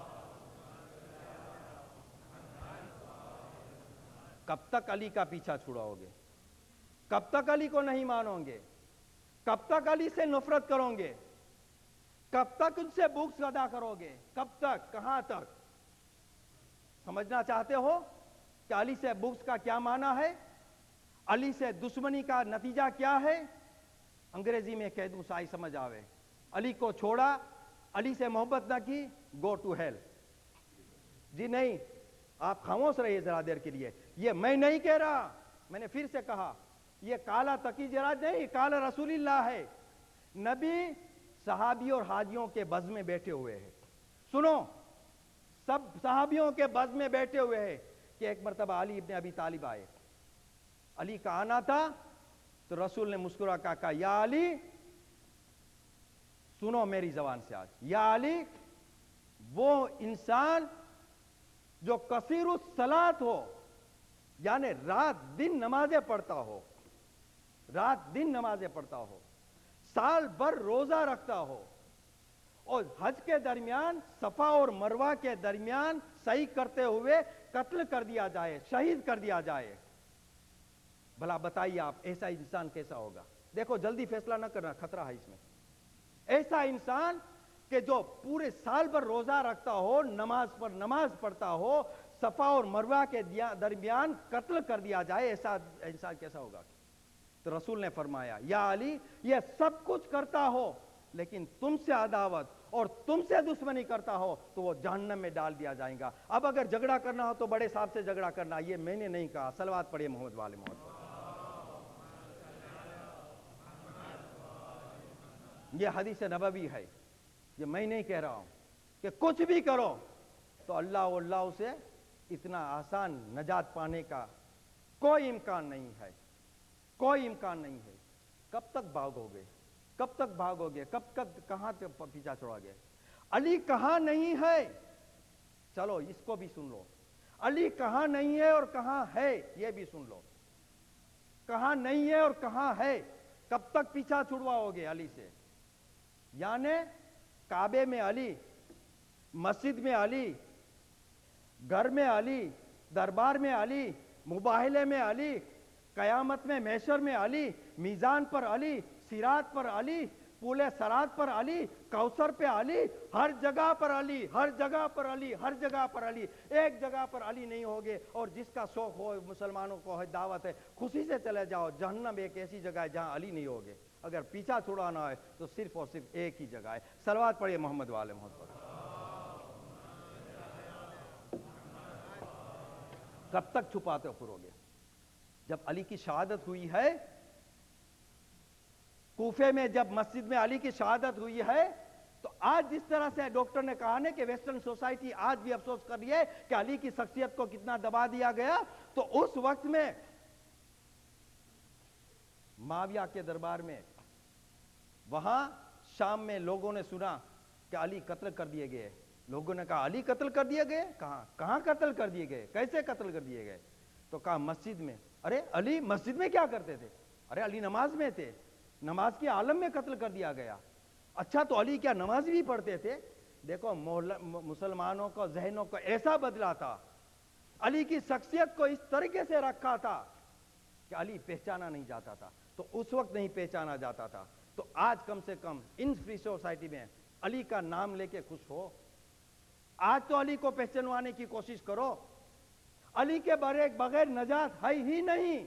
کب تک علی کا پیچھا چھڑاؤ گے؟ کب تک علی کو نہیں مانو گے؟ کب تک علی سے نفرت کرو گے؟ کب تک ان سے بغض ادا کرو گے؟ کب تک؟ کہاں تک؟ سمجھنا چاہتے ہو کہ علی سے بغض کا کیا معنی ہے؟ علی سے دشمنی کا نتیجہ کیا ہے؟ انگریزی میں کہہ دوں سائی سمجھ آوے، علی کو چھوڑا، علی سے محبت نہ کی، گو ٹو ہیل۔ جی نہیں، آپ خاموش رہیے ذرا دیر کے لیے، یہ میں نہیں کہہ رہا، میں نے پھر سے کہا، یہ کالا تقی جراج نہیں، کالا رسول اللہ ہے۔ نبی صحابی اور حاجیوں کے بز میں بیٹھے ہوئے ہیں، سنو، سب صحابیوں کے بز میں بیٹھے ہوئے ہیں کہ ایک مرتبہ علی ابن ابی طالب آئے، علی کا آنا تھا تو رسول نے مسکرا کہا کہا یا علی، سنو میری زبان سے آج، یا علی، وہ انسان جو کثیر الصلاۃ ہو، یعنی رات دن نمازیں پڑھتا ہو، رات دن نمازیں پڑھتا ہو، سال بھر روزہ رکھتا ہو، اور حج کے درمیان صفا اور مروہ کے درمیان صحیح کرتے ہوئے قتل کر دیا جائے، شہید کر دیا جائے، بھلا بتائیے آپ ایسا انسان کیسا ہوگا؟ دیکھو جلدی فیصلہ نہ کرنا، خطرہ ہے اس میں۔ ایسا انسان کہ جو پورے سال بھر روزہ رکھتا ہو، نماز پر نماز پڑھتا ہو، صفا اور مروہ کے درمیان قتل کر دیا جائے، ایسا انسان کیسا ہوگا؟ تو رسول نے فرمایا یا علی، یہ سب کچھ کرتا ہو لیکن تم سے عداوت اور تم سے دشمنی کرتا ہو تو وہ جہنم میں ڈال دیا جائے گا۔ اب اگر جھگڑا کرنا ہو تو بڑے صاحب سے جھگڑا کرنا، یہ میں نے نہیں کہا۔ صلوات پڑھیے محمد والے محمد۔ یہ حدیث نبوی ہے، یہ میں نہیں کہہ رہا ہوں کہ کچھ بھی کرو تو اللہ اور اللہ سے اتنا آسان نجات پانے کا کوئی امکان نہیں ہے، کوئی امکان نہیں ہے۔ کب تک بھاگو گے؟ کب تک بھاگو گے؟ کب تک کہاں تک پیچھا چھوڑا گے؟ علی کہاں نہیں ہے؟ چلو اس کو بھی سن لو، علی کہاں نہیں ہے اور کہاں ہے یہ بھی سن لو۔ کہاں نہیں ہے اور کہاں ہے؟ کب تک پیچھا چھڑواؤ گے علی سے؟ یعنی کعبے میں علی، مسجد میں علی، گھر میں علی، دربار میں علی، مباہلے میں علی، قیامت میں محشر میں علی، میزان پر علی، صراط پر علی، پولے صراط پر علی، کوثر پہ علی، ہر جگہ پر علی، ہر جگہ پر علی، ہر جگہ پر علی۔ ایک جگہ پر علی نہیں ہوگے، اور جس کا شوق ہو مسلمانوں کو ہے، دعوت ہے، خوشی سے چلے جاؤ، جہنم ایک ایسی جگہ ہے جہاں علی نہیں ہوگے۔ اگر پیچھا چھڑانا ہے تو صرف اور صرف ایک ہی جگہ ہے۔ صلوات پڑھیے محمد والے محمد۔ کب تک چھپاتے پھرو گے؟ جب علی کی شہادت ہوئی ہے، کوفے میں جب مسجد میں علی کی شہادت ہوئی ہے، تو آج جس طرح سے ڈاکٹر نے کہا نا کہ ویسٹرن سوسائٹی آج بھی افسوس کر رہی ہے کہ علی کی شخصیت کو کتنا دبا دیا گیا، تو اس وقت میں معاویہ کے دربار میں، وہاں شام میں لوگوں نے سنا کہ علی قتل کر دیے گئے، لوگوں نے کہا علی قتل کر دیے گئے؟ کہاں کہاں قتل کر دیے گئے؟ کیسے قتل کر دیے گئے؟ تو کہا مسجد میں۔ ارے علی مسجد میں کیا کرتے تھے؟ ارے علی نماز میں تھے، نماز کے عالم میں قتل کر دیا گیا۔ اچھا تو علی کیا نماز بھی پڑھتے تھے؟ دیکھو مسلمانوں کو ذہنوں کو ایسا بدلا تھا، علی کی شخصیت کو اس طریقے سے رکھا تھا کہ علی پہچانا نہیں جاتا تھا۔ تو اس وقت نہیں پہچانا جاتا تھا، تو آج کم سے کم ان فری سوسائٹی میں علی کا نام لے کے خوش ہو۔ آج تو علی کو پہچانوانے کی کوشش کرو۔ علی کے بغیر نجات ہے ہی نہیں۔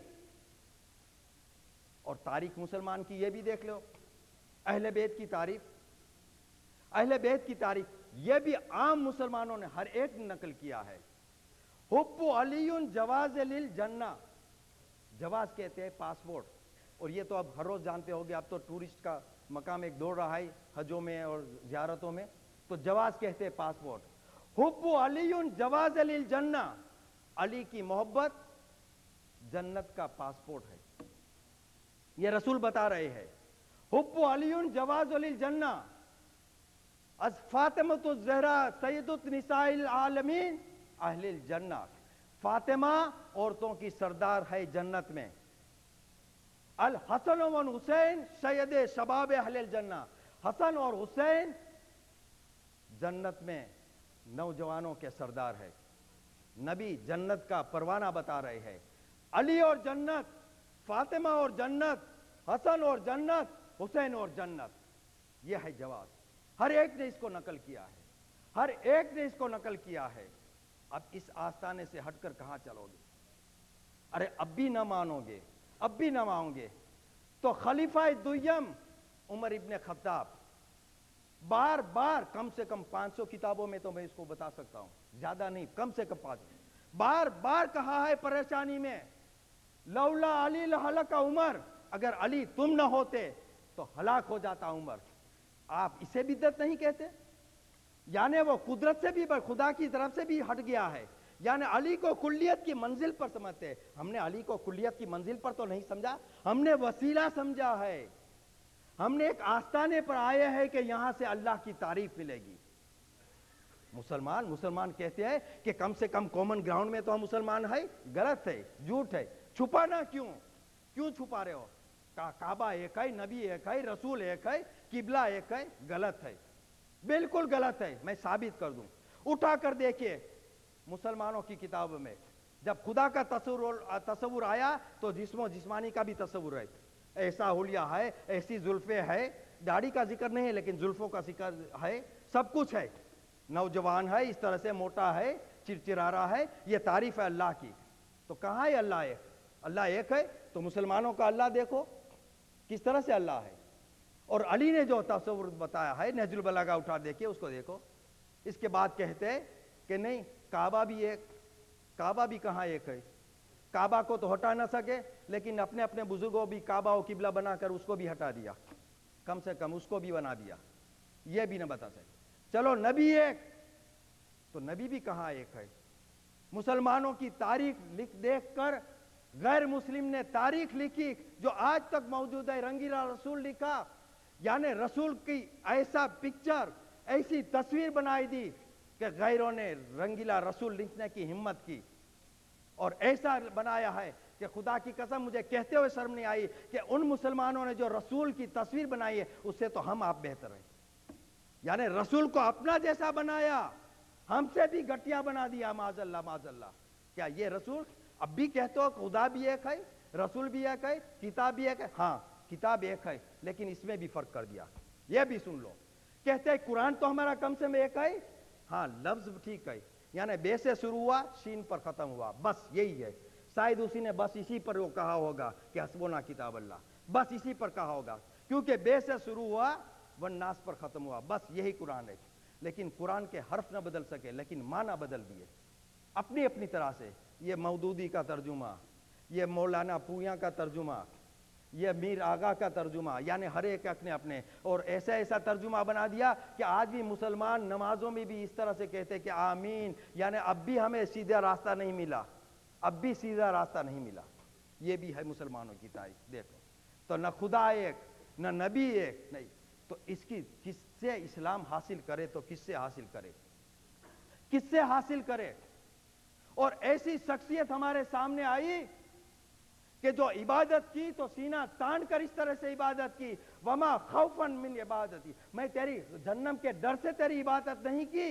اور تاریخ مسلمان کی یہ بھی دیکھ لو، اہل بیت کی تعریف، اہل بیت کی تعریف یہ بھی عام مسلمانوں نے ہر ایک نقل کیا ہے۔ حب علی جواز للجنہ، جواز کہتے ہیں پاسپورٹ، اور یہ تو اب ہر روز جانتے ہوگے، اب تو ٹورسٹ کا مقام ایک دوڑ رہا ہے حجوں میں اور زیارتوں میں، تو جواز کہتے ہیں پاسپورٹ۔ حب علی جواز للجنہ، علی کی محبت جنت کا پاسپورٹ ہے، یہ رسول بتا رہے ہیں۔ حب علی جواز للجنہ، از فاطمۃ الزہرا سیدۃ نساء العالمین اہل الجنہ، فاطمہ عورتوں کی سردار ہے جنت میں۔ الحسن و حسین سید شباب اہل الجنہ، حسن اور حسین جنت میں نوجوانوں کے سردار ہے۔ نبی جنت کا پروانہ بتا رہے ہیں۔ علی اور جنت، فاطمہ اور جنت، حسن اور جنت، حسین اور جنت، یہ ہے جواز۔ ہر ایک نے اس کو نقل کیا ہے، ہر ایک نے اس کو نقل کیا ہے۔ اب اس آستانے سے ہٹ کر کہاں چلو گے؟ ارے اب بھی نہ مانو گے، اب بھی نہ مانو گے تو خلیفہ دویم عمر ابن خطاب بار بار، کم سے کم پانچ سو کتابوں میں تو میں اس کو بتا سکتا ہوں، زیادہ نہیں، کم سے کم پانچ، بار بار کہا ہے پریشانی میں، لولا علی لہلک عمر، اگر علی تم نہ ہوتے تو ہلاک ہو جاتا عمر۔ آپ اسے بدعت نہیں کہتے؟ یعنی وہ قدرت سے بھی، خدا کی طرف سے بھی ہٹ گیا ہے، یعنی علی کو کلیت کی منزل پر سمجھتے۔ ہم نے علی کو کلیت کی منزل پر تو نہیں سمجھا، ہم نے وسیلہ سمجھا ہے۔ ہم نے ایک آستانے پر آئے ہیں کہ یہاں سے اللہ کی تعریف ملے گی۔ مسلمان مسلمان کہتے ہیں کہ کم سے کم کامن گراؤنڈ میں تو ہم مسلمان ہیں، غلط ہے، جھوٹ ہے۔ چھپانا کیوں کیوں چھپا رہے ہو؟ کعبہ ایک ہے، نبی ایک ہے، رسول ایک ہے، قبلہ ایک ہے، غلط ہے، بالکل غلط ہے۔ میں ثابت کر دوں، اٹھا کر دیکھیے مسلمانوں کی کتابوں میں، جب خدا کا تصور تصور آیا تو جسم و جسمانی کا بھی تصور ہے، ایسا حلیہ ہے، ایسی زلفیں ہے، داڑھی کا ذکر نہیں ہے لیکن زلفوں کا ذکر ہے، سب کچھ ہے، نوجوان ہے، اس طرح سے موٹا ہے، چرچرا رہا ہے، یہ تعریف ہے اللہ کی۔ تو کہاں ہے اللہ ایک؟ اللہ ایک ہے تو مسلمانوں کا اللہ دیکھو کس طرح سے اللہ ہے۔ اور علی نے جو تصور بتایا ہے، نہج البلاغہ اٹھا دیکھیے اس کو دیکھو۔ اس کے بعد کہتے ہیں کہ نہیں، کعبہ بھی ایک، کعبہ بھی کہاں ایک ہے؟ کعبہ کو تو ہٹا نہ سکے لیکن اپنے اپنے بزرگوں بھی کعبہ و قبلہ بنا کر اس کو بھی ہٹا دیا، کم سے کم اس کو بھی بنا دیا، یہ بھی نہ بتا سکے۔ چلو نبی ایک، تو نبی بھی کہاں ایک ہے؟ مسلمانوں کی تاریخ لکھ دیکھ کر غیر مسلم نے تاریخ لکھی جو آج تک موجود ہے، رنگیلا رسول لکھا، یعنی رسول کی ایسا پکچر، ایسی تصویر بنائی دی کہ غیروں نے رنگیلا رسول لکھنے کی ہمت کی، اور ایسا بنایا ہے کہ خدا کی قسم مجھے کہتے ہوئے شرم نہیں آئی کہ ان مسلمانوں نے جو رسول کی تصویر بنائی ہے اس سے تو ہم آپ بہتر ہیں، یعنی رسول کو اپنا جیسا بنایا، ہم سے بھی گھٹیا بنا دیا، معاذ اللہ معاذ اللہ۔ کیا یہ رسول؟ اب بھی کہتے ہو خدا بھی ایک ہے، رسول بھی ایک ہے، کتاب بھی ایک ہے؟ ہاں کتاب ایک ہے لیکن اس میں بھی فرق کر دیا، یہ بھی سن لو۔ کہتے ہیں قرآن تو ہمارا کم سے میں ایک ہے، ہاں لفظ ٹھیک ہے، یعنی بے سے شروع ہوا، شین پر ختم ہوا، بس یہی ہے۔ شاید اسی نے بس اسی پر وہ کہا ہوگا کہ حسبنا کتاب اللہ، بس اسی پر کہا ہوگا، کیونکہ بے سے شروع ہوا والناس پر ختم ہوا، بس یہی قرآن ہے۔ لیکن قرآن کے حرف نہ بدل سکے لیکن معنی بدل دیے اپنی اپنی طرح سے۔ یہ مودودی کا ترجمہ، یہ مولانا پویاں کا ترجمہ، یہ میر آغا کا ترجمہ، یعنی ہر ایک اپنے اپنے، اور ایسا ایسا ترجمہ بنا دیا کہ آج بھی مسلمان نمازوں میں بھی اس طرح سے کہتے کہ آمین، یعنی اب بھی ہمیں سیدھا راستہ نہیں ملا، اب بھی سیدھا راستہ نہیں ملا۔ یہ بھی ہے مسلمانوں کی تاریخ دیکھو۔ تو نہ خدا ایک، نہ نبی ایک، نہیں تو اس کی کس سے اسلام حاصل کرے تو کس سے حاصل کرے؟ کس سے حاصل کرے؟ اور ایسی شخصیت ہمارے سامنے آئی کہ جو عبادت کی تو سینہ تان کر اس طرح سے عبادت کی، وما خوفا من عبادتی، میں تیری جہنم کے ڈر سے تیری عبادت نہیں کی،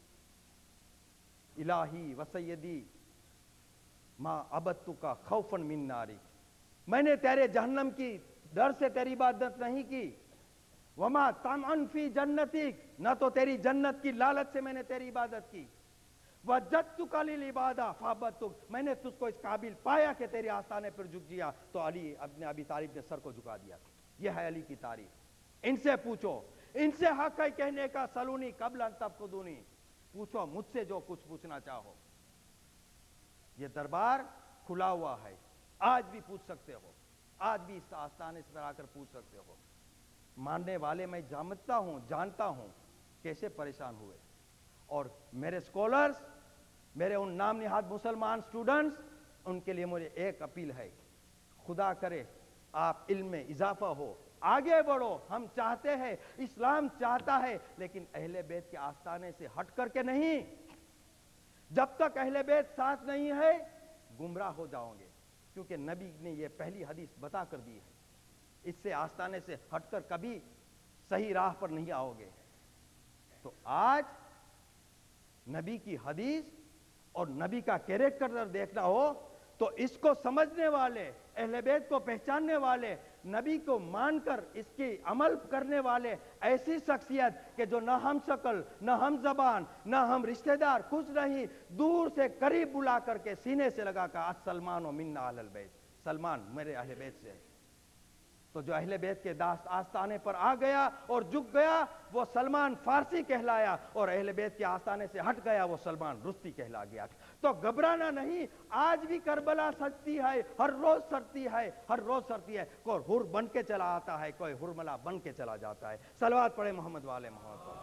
الہی و سیدی ما عبدتک خوفا من ناری، میں نے تیرے جہنم کی ڈر سے تیری عبادت نہیں کی، وما طمعا فی جنتک، نہ تو تیری جنت کی لالچ سے میں نے تیری عبادت کی، وجدتک للعبادہ فعبدتک، میں نے تجھ کو اس قابل پایا کہ تیرے آستانے پر جھک جیا تو علی ابن ابی طالب نے سر کو جھکا دیا۔ یہ ہے علی کی تعریف۔ ان سے پوچھو، ان سے حق ہے کہنے کا، سلونی قبل ان تفقدونی، پوچھو مجھ سے جو کچھ پوچھنا چاہو۔ یہ دربار کھلا ہوا ہے، آج بھی پوچھ سکتے ہو، آج بھی اس آستانے سے آ کر پوچھ سکتے ہو۔ ماننے والے میں جانتا ہوں جانتا ہوں کیسے پریشان ہوئے، اور میرے سکولرز، میرے ان نام نہاد مسلمان سٹوڈنٹس، ان کے لیے مجھے ایک اپیل ہے، خدا کرے آپ علم میں اضافہ ہو، آگے بڑھو۔ ہم چاہتے ہیں، اسلام چاہتا ہے، لیکن اہل بیت کے آستانے سے ہٹ کر کے نہیں۔ جب تک اہل بیت ساتھ نہیں ہے گمراہ ہو جاؤ گے، کیونکہ نبی نے یہ پہلی حدیث بتا کر دی ہے، اس سے آستانے سے ہٹ کر کبھی صحیح راہ پر نہیں آؤ گے۔ تو آج نبی کی حدیث اور نبی کا کیریکٹر دیکھنا ہو تو اس کو سمجھنے والے، اہل بیت کو پہچاننے والے، نبی کو مان کر اس کی عمل کرنے والے، ایسی شخصیت کہ جو نہ ہم شکل، نہ ہم زبان، نہ ہم رشتہ دار، کچھ نہیں، دور سے قریب بلا کر کے سینے سے لگا کر سلمان و منا اہل البیت، سلمان میرے اہل بیت سے ہے۔ تو جو اہل بیت کے داست آستانے پر آ گیا اور جھک گیا وہ سلمان فارسی کہلایا، اور اہل بیت کے آستانے سے ہٹ گیا وہ سلمان رستی کہلا گیا۔ تو گھبرانا نہیں، آج بھی کربلا سجتی ہے، ہر روز سرتی ہے، ہر روز سرتی ہے، کوئی حر بن کے چلا آتا ہے، کوئی حرملا بن کے چلا جاتا ہے۔ صلوات پڑھے محمد والے محمد پر۔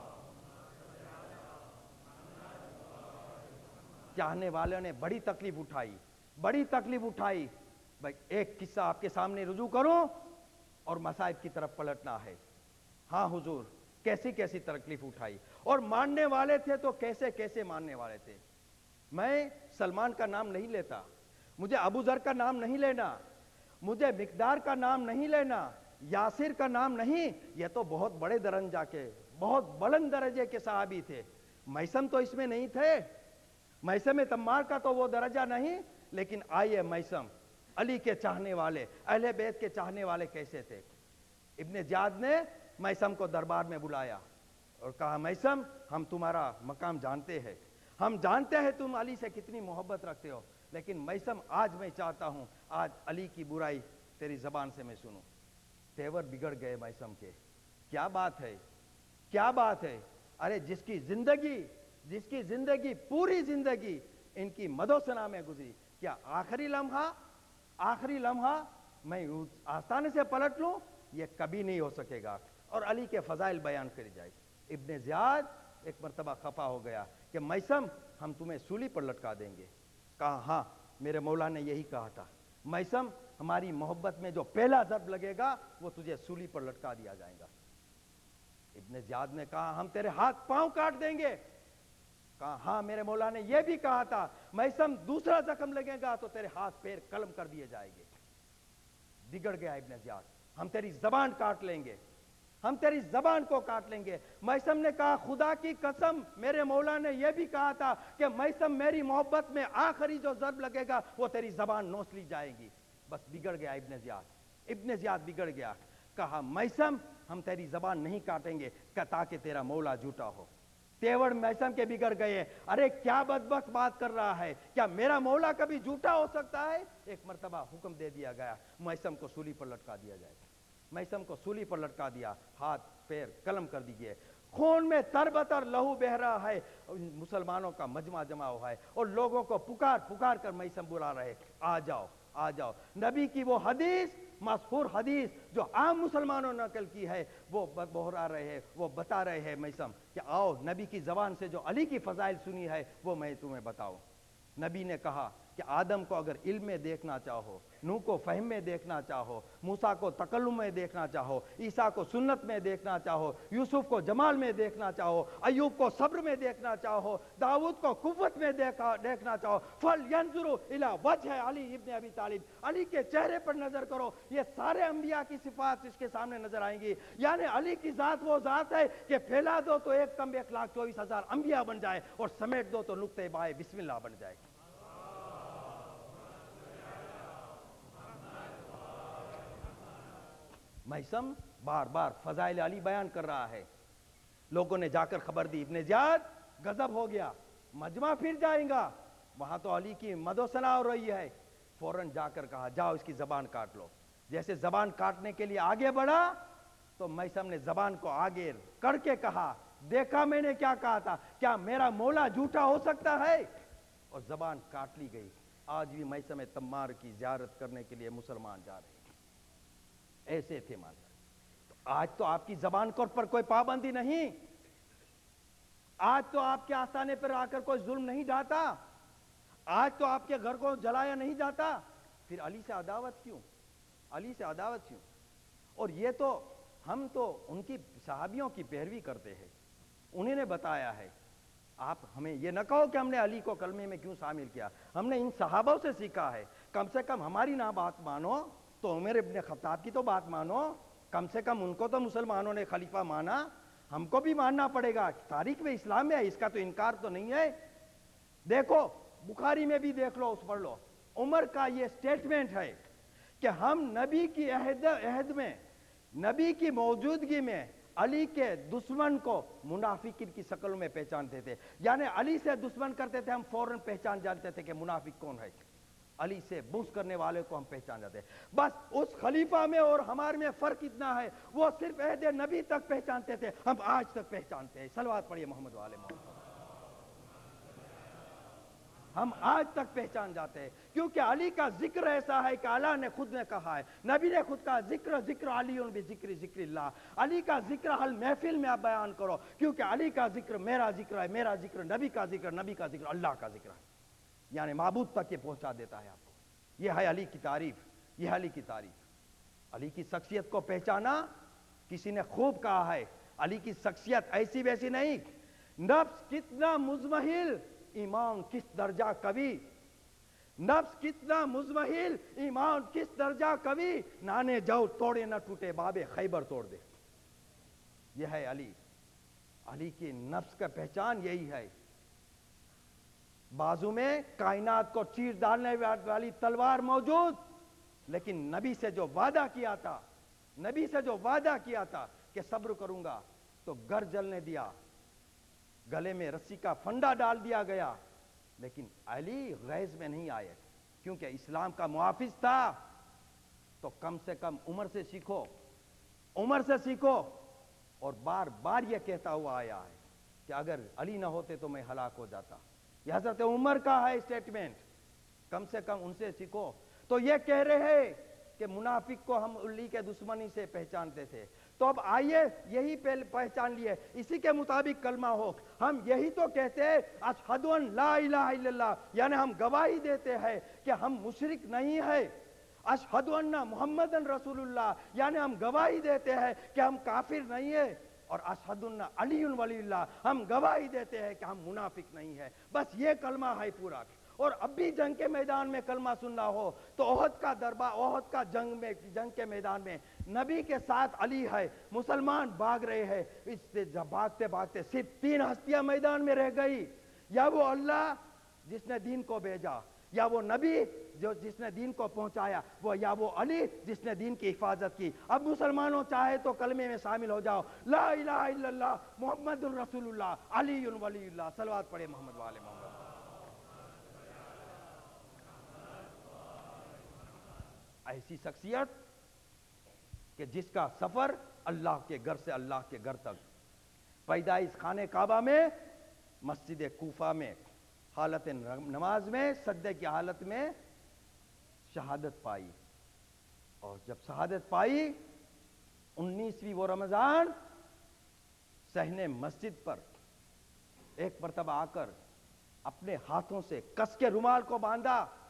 چاہنے والوں نے بڑی تکلیف اٹھائی، بڑی تکلیف اٹھائی۔ بھائی ایک قصہ آپ کے سامنے رجوع کروں اور مصائب کی طرف پلٹنا ہے۔ ہاں حضور، کیسی کیسی تکلیف اٹھائی، اور ماننے والے تھے تو کیسے کیسے ماننے والے تھے۔ میں سلمان کا نام نہیں لیتا، مجھے ابو ذر کا نام نہیں لینا، مجھے مقدار کا نام نہیں لینا، یاسر کا نام نہیں، یہ تو بہت بڑے درجہ کے، بہت بلند درجے کے صحابی تھے۔ میثم تو اس میں نہیں تھے، میثم تمار کا تو وہ درجہ نہیں، لیکن آئیے میثم، علی کے چاہنے والے، اہل بیت کے چاہنے والے کیسے تھے۔ ابن زیاد نے میثم کو دربار میں بلایا اور کہا میثم ہم تمہارا مقام جانتے ہیں، ہم جانتے ہیں تم علی سے کتنی محبت رکھتے ہو، لیکن میثم آج میں چاہتا ہوں آج علی کی برائی تیری زبان سے میں سنوں۔ تیور بگڑ گئے میثم کے، کیا بات ہے، کیا بات ہے، ارے جس کی زندگی جس کی زندگی پوری زندگی ان کی مدو ثنا میں گزری، کیا آخری لمحہ آخری لمحہ میں آستانے سے پلٹ لوں؟ یہ کبھی نہیں ہو سکے گا۔ اور علی کے فضائل بیان کری جائے۔ ابن زیاد ایک مرتبہ خفا ہو گیا کہ میثم ہم تمہیں سولی پر لٹکا دیں گے۔ کہا ہاں میرے مولا نے یہی کہا تھا، میثم ہماری محبت میں جو پہلا ضرب لگے گا وہ تجھے سولی پر لٹکا دیا جائے گا۔ ابن زیاد نے کہا ہم تیرے ہاتھ پاؤں کاٹ دیں گے۔ کہا ہاں میرے مولا نے یہ بھی کہا تھا، میثم دوسرا زخم لگے گا تو تیرے ہاتھ پیر قلم کر دیے جائیں گے۔ بگڑ گیا ابن زیاد، ہم تیری زبان کاٹ لیں گے، ہم تیری زبان کو کاٹ لیں گے۔ میثم نے کہا خدا کی قسم میرے مولا نے یہ بھی کہا تھا کہ میثم میری محبت میں آخری جو ضرب لگے گا وہ تیری زبان نوچ لی جائے گی۔ بس بگڑ گیا ابن زیاد، ابن زیاد بگڑ گیا۔ کہا میثم ہم تیری زبان نہیں کاٹیں گے تاکہ تیرا مولا جھوٹا ہو۔ تیور میثم کے بگڑ گئے، ارے کیا بدبخت بات کر رہا ہے، کیا میرا مولا کبھی جھوٹا ہو سکتا ہے؟ ایک مرتبہ حکم دے دیا گیا میثم کو سولی پر لٹکا دیا جائے۔ میثم کو سولی پر لٹکا دیا، ہاتھ پیر قلم کر دیے، خون میں تربتر لہو بہ رہا ہے، مسلمانوں کا مجمع جمع ہوا ہے اور لوگوں کو پکار پکار کر میثم بلا رہے، آ جاؤ آ جاؤ۔ نبی کی وہ حدیث، مشہور حدیث جو عام مسلمانوں نے نقل کی ہے، وہ بہرا رہے ہیں، وہ بتا رہے ہیں میثم کہ آؤ نبی کی زبان سے جو علی کی فضائل سنی ہے وہ میں تمہیں بتاؤں۔ نبی نے کہا کہ آدم کو اگر علم میں دیکھنا چاہو، نوح کو فہم میں دیکھنا چاہو، موسیٰ کو تکلم میں دیکھنا چاہو، عیسیٰ کو سنت میں دیکھنا چاہو، یوسف کو جمال میں دیکھنا چاہو، ایوب کو صبر میں دیکھنا چاہو، داؤد کو قوت میں دیکھا دیکھنا چاہو، فَلْيَنْظُرُوا إِلَىٰ وَجْهِ عَلِي ابن ابی طالب، علی کے چہرے پر نظر کرو، یہ سارے انبیاء کی صفات اس کے سامنے نظر آئیں گی۔ یعنی علی کی ذات وہ ذات ہے کہ پھیلا دو تو ایک کم ایک لاکھ چوبیس ہزار انبیاء بن جائے، اور سمیٹ دو تو نقطۂ بائے بسم اللہ بن جائے۔ میثم بار بار فضائل علی بیان کر رہا ہے، لوگوں نے جا کر خبر دی، ابن زیاد غضب ہو گیا، مجمع پھر جائیں گا، وہاں تو علی کی مد و ثنا ہو رہی ہے، فوراً جا کر کہا جاؤ اس کی زبان کاٹ لو۔ جیسے زبان کاٹنے کے لیے آگے بڑھا تو میثم نے زبان کو آگے کر کے کہا، دیکھا میں نے کیا کہا تھا، کیا میرا مولا جھوٹا ہو سکتا ہے؟ اور زبان کاٹ لی گئی۔ آج بھی میثم تمار کی زیارت کرنے کے لیے مسلمان جا رہے ہیں، ایسے تھے منظر۔ تو آج تو آپ کی زبان پر کوئی پابندی نہیں، آج تو آپ کے آستانے پر آ کر کوئی ظلم نہیں ڈھاتا، آج تو آپ کے گھر کو جلایا نہیں جاتا، پھر علی سے عداوت کیوں؟ علی سے عداوت کیوں؟ اور یہ تو ہم تو ان کی صحابیوں کی پیروی کرتے ہیں، انہیں نے بتایا ہے۔ آپ ہمیں یہ نہ کہو کہ ہم نے علی کو کلمے میں کیوں شامل کیا، ہم نے ان صحابوں سے سیکھا ہے، کم سے کم ہماری نہ بات مانو تو عمر ابن خطاب کی تو بات مانو، کم سے کم ان کو تو مسلمانوں نے خلیفہ مانا، ہم کو بھی ماننا پڑے گا، تاریخ میں اسلام میں ہے، اس کا تو انکار تو نہیں ہے۔ دیکھو بخاری میں بھی دیکھ لو، اس پڑھ لو، عمر کا یہ سٹیٹمنٹ ہے کہ ہم نبی کی عہد عہد میں، نبی کی موجودگی میں علی کے دشمن کو منافق کی شکل میں پہچانتے تھے، یعنی علی سے دشمن کرتے تھے ہم فوراً پہچان جانتے تھے کہ منافق کون ہے، علی سے بغض کرنے والے کو ہم پہچان جاتے ہیں۔ بس اس خلیفہ میں اور ہمارے میں فرق اتنا ہے، وہ صرف عہد نبی تک پہچانتے تھے، ہم آج تک پہچانتے ہیں۔ صلوات پڑھیے محمد والے محمد، ہم آج تک پہچان جاتے ہیں، کیونکہ علی کا ذکر ایسا ہے کہ اللہ نے خود نے کہا ہے، نبی نے خود کہا، ذکر ذکر علی بذکر ذکر اللہ، علی کا ذکر ہر محفل میں آپ بیان کرو، کیونکہ علی کا ذکر میرا ذکر ہے، میرا ذکر نبی کا ذکر، نبی کا ذکر اللہ کا ذکر ہے، یعنی معبود تک یہ پہنچا دیتا ہے آپ کو۔ یہ ہے علی کی تعریف، یہ ہے علی کی تعریف۔ علی کی شخصیت کو پہچانا، کسی نے خوب کہا ہے، علی کی شخصیت ایسی ویسی نہیں، نفس کتنا مزمحل، ایمان کس درجہ قوی، نفس کتنا مزمحل، ایمان کس درجہ قوی، نانے جاؤ توڑے نہ ٹوٹے بابے خیبر توڑ دے۔ یہ ہے علی، علی کی نفس کا پہچان یہی ہے۔ بازو میں کائنات کو چیر ڈالنے والی تلوار موجود، لیکن نبی سے جو وعدہ کیا تھا، نبی سے جو وعدہ کیا تھا کہ صبر کروں گا، تو گر جلنے دیا، گلے میں رسی کا پھندا ڈال دیا گیا، لیکن علی غیظ میں نہیں آئے، کیونکہ اسلام کا محافظ تھا۔ تو کم سے کم عمر سے سیکھو، عمر سے سیکھو، اور بار بار یہ کہتا ہوا آیا ہے کہ اگر علی نہ ہوتے تو میں ہلاک ہو جاتا۔ یہ حضرت عمر کا ہے اسٹیٹمنٹ، کم سے کم ان سے سیکھو۔ تو یہ کہہ رہے ہیں کہ منافق کو ہم علی کے دشمنی سے پہچانتے تھے، تو اب آئیے یہی پہچان لیے، اسی کے مطابق کلمہ ہو۔ ہم یہی تو کہتے ہیں اشہد ان لا الہ الا اللہ، یعنی ہم گواہی دیتے ہیں کہ ہم مشرک نہیں ہیں۔ اشہد ان محمد رسول اللہ، یعنی ہم گواہی دیتے ہیں کہ ہم کافر نہیں ہیں۔ اور اشہد ان علی ولی اللہ، ہم گواہی دیتے ہیں کہ ہم منافق نہیں ہیں۔ بس یہ کلمہ ہے پورا۔ اور اب بھی جنگ کے میدان میں کلمہ سننا ہو تو احد کا دربار، احد کا جنگ میں، جنگ کے میدان میں نبی کے ساتھ علی ہے، مسلمان بھاگ رہے ہیں، اس سے جب بھاگتے بھاگتے صرف تین ہستیاں میدان میں رہ گئی، یا وہ اللہ جس نے دین کو بھیجا، یا وہ نبی جو جس نے دین کو پہنچایا، وہ یا وہ علی جس نے دین کی حفاظت کی۔ اب مسلمانوں چاہے تو کلمے میں شامل ہو جاؤ، لا الہ الا اللہ محمد الرسول اللہ علی ولی اللہ۔ صلوات پڑھے محمد والے محمد۔ ایسی شخصیت کہ جس کا سفر اللہ کے گھر سے اللہ کے گھر تک، پیدائش خانہ کعبہ میں، مسجد کوفہ میں، حالت نماز میں، سجدے کی حالت میں شہادت پائی، اور جب شہادت پائی انیسویں وہ رمضان صحن مسجد پر ایک مرتبہ آ کر اپنے ہاتھوں سے کس کے رومال کو باندھا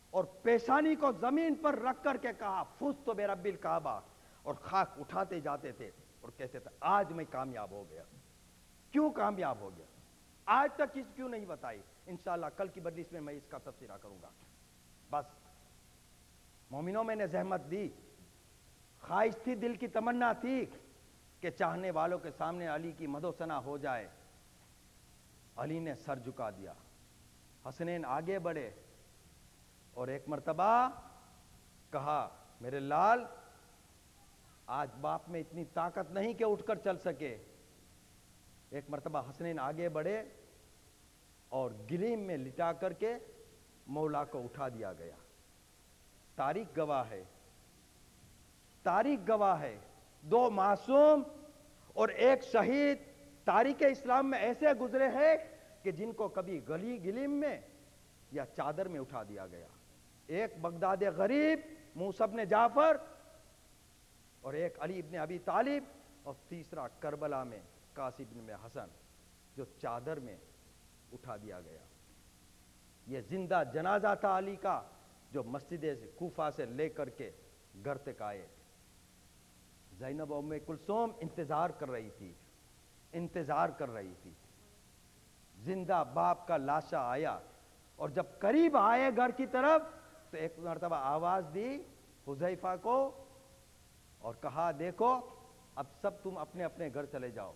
اور پیشانی کو زمین پر رکھ کر کے کہا فزت برب الکعبہ، اور خاک اٹھاتے جاتے تھے اور کہتے تھے آج میں کامیاب ہو گیا۔ کیوں کامیاب ہو گیا؟ آج تک چیز کیوں نہیں بتائی؟ انشاءاللہ کل کی مجلس میں میں اس کا تبصرہ کروں گا۔ بس مومنوں، میں نے زحمت دی، خواہش تھی، دل کی تمنا تھی کہ چاہنے والوں کے سامنے علی کی مدح و ثنا ہو جائے۔ علی نے سر جھکا دیا، حسنین آگے بڑھے اور ایک مرتبہ کہا میرے لال، آج باپ میں اتنی طاقت نہیں کہ اٹھ کر چل سکے۔ ایک مرتبہ حسنین آگے بڑھے اور گلیم میں لٹا کر کے مولا کو اٹھا دیا گیا۔ تاریخ گواہ ہے، تاریخ گواہ ہے، دو معصوم اور ایک شہید تاریخ اسلام میں ایسے گزرے ہیں کہ جن کو کبھی گلی گلیم میں یا چادر میں اٹھا دیا گیا۔ ایک بغداد غریب موسیٰ بن جعفر، اور ایک علی بن ابی طالب، اور تیسرا کربلا میں قاسم بن حسن جو چادر میں اٹھا دیا گیا۔ یہ زندہ جنازہ تھا علی کا، جو مسجد کوفہ سے لے کر کے گھر تک آئے۔ زینب ام کلثوم انتظار کر رہی تھی، انتظار کر رہی تھی۔ زندہ باپ کا لاشا آیا، اور جب قریب آئے گھر کی طرف تو ایک مرتبہ آواز دی حذیفہ کو اور کہا دیکھو اب سب تم اپنے اپنے گھر چلے جاؤ،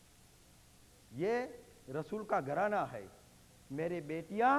یہ رسول کا گھرانہ ہے۔ میری بیٹیاں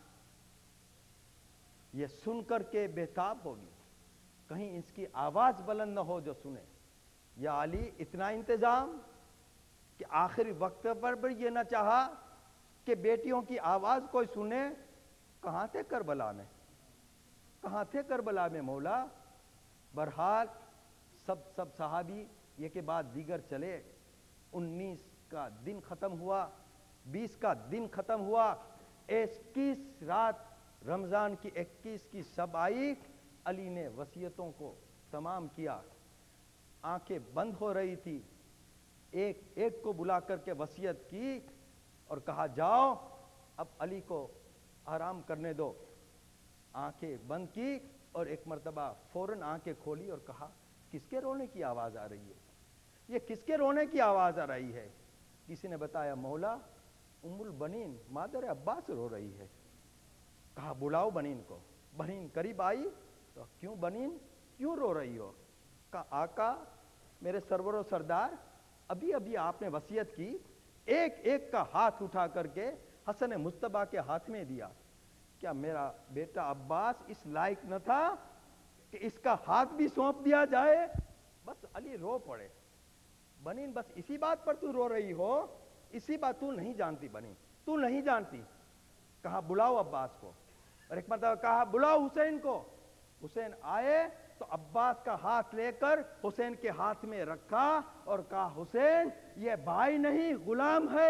یہ سن کر کے بےتاب ہوگی، کہیں اس کی آواز بلند نہ ہو جو سنے۔ یا علی اتنا انتظام کہ آخری وقت پر بھی یہ نہ چاہا کہ بیٹیوں کی آواز کوئی سنے۔ کہاں تھے کربلا میں؟ کہاں تھے کربلا میں مولا؟ بہرحال سب سب صحابی یہ کے بعد دیگر چلے۔ انیس کا دن ختم ہوا، بیس کا دن ختم ہوا، اکیس رات رمضان کی اکیس کی شب آئی۔ علی نے وصیتوں کو تمام کیا، آنکھیں بند ہو رہی تھی، ایک ایک کو بلا کر کے وصیت کی اور کہا جاؤ اب علی کو آرام کرنے دو۔ آنکھیں بند کی اور ایک مرتبہ فوراً آنکھیں کھولی اور کہا کس کے رونے کی آواز آ رہی ہے؟ یہ کس کے رونے کی آواز آ رہی ہے؟ کسی نے بتایا مولا ام البنین مادر عباس رو رہی ہے۔ کہا بلاؤ بنین کو۔ بنین قریب آئی تو کیوں بنین کیوں رو رہی ہو؟ کہا آقا میرے سرور و سردار، ابھی ابھی آپ نے وصیت کی، ایک ایک کا ہاتھ اٹھا کر کے حسن مصطفیٰ کے ہاتھ میں دیا، کیا میرا بیٹا عباس اس لائق نہ تھا کہ اس کا ہاتھ بھی سونپ دیا جائے؟ بس علی رو پڑے۔ بنین بس اسی بات پر تو رو رہی ہو؟ اسی بات تو نہیں جانتی بنین، تو نہیں جانتی۔ کہا بلاؤ عباس کو، اور ایک مرتبہ کہا بلاؤ حسین کو۔ حسین آئے تو عباس کا ہاتھ لے کر حسین کے ہاتھ میں رکھا اور کہا حسین یہ بھائی نہیں غلام ہے،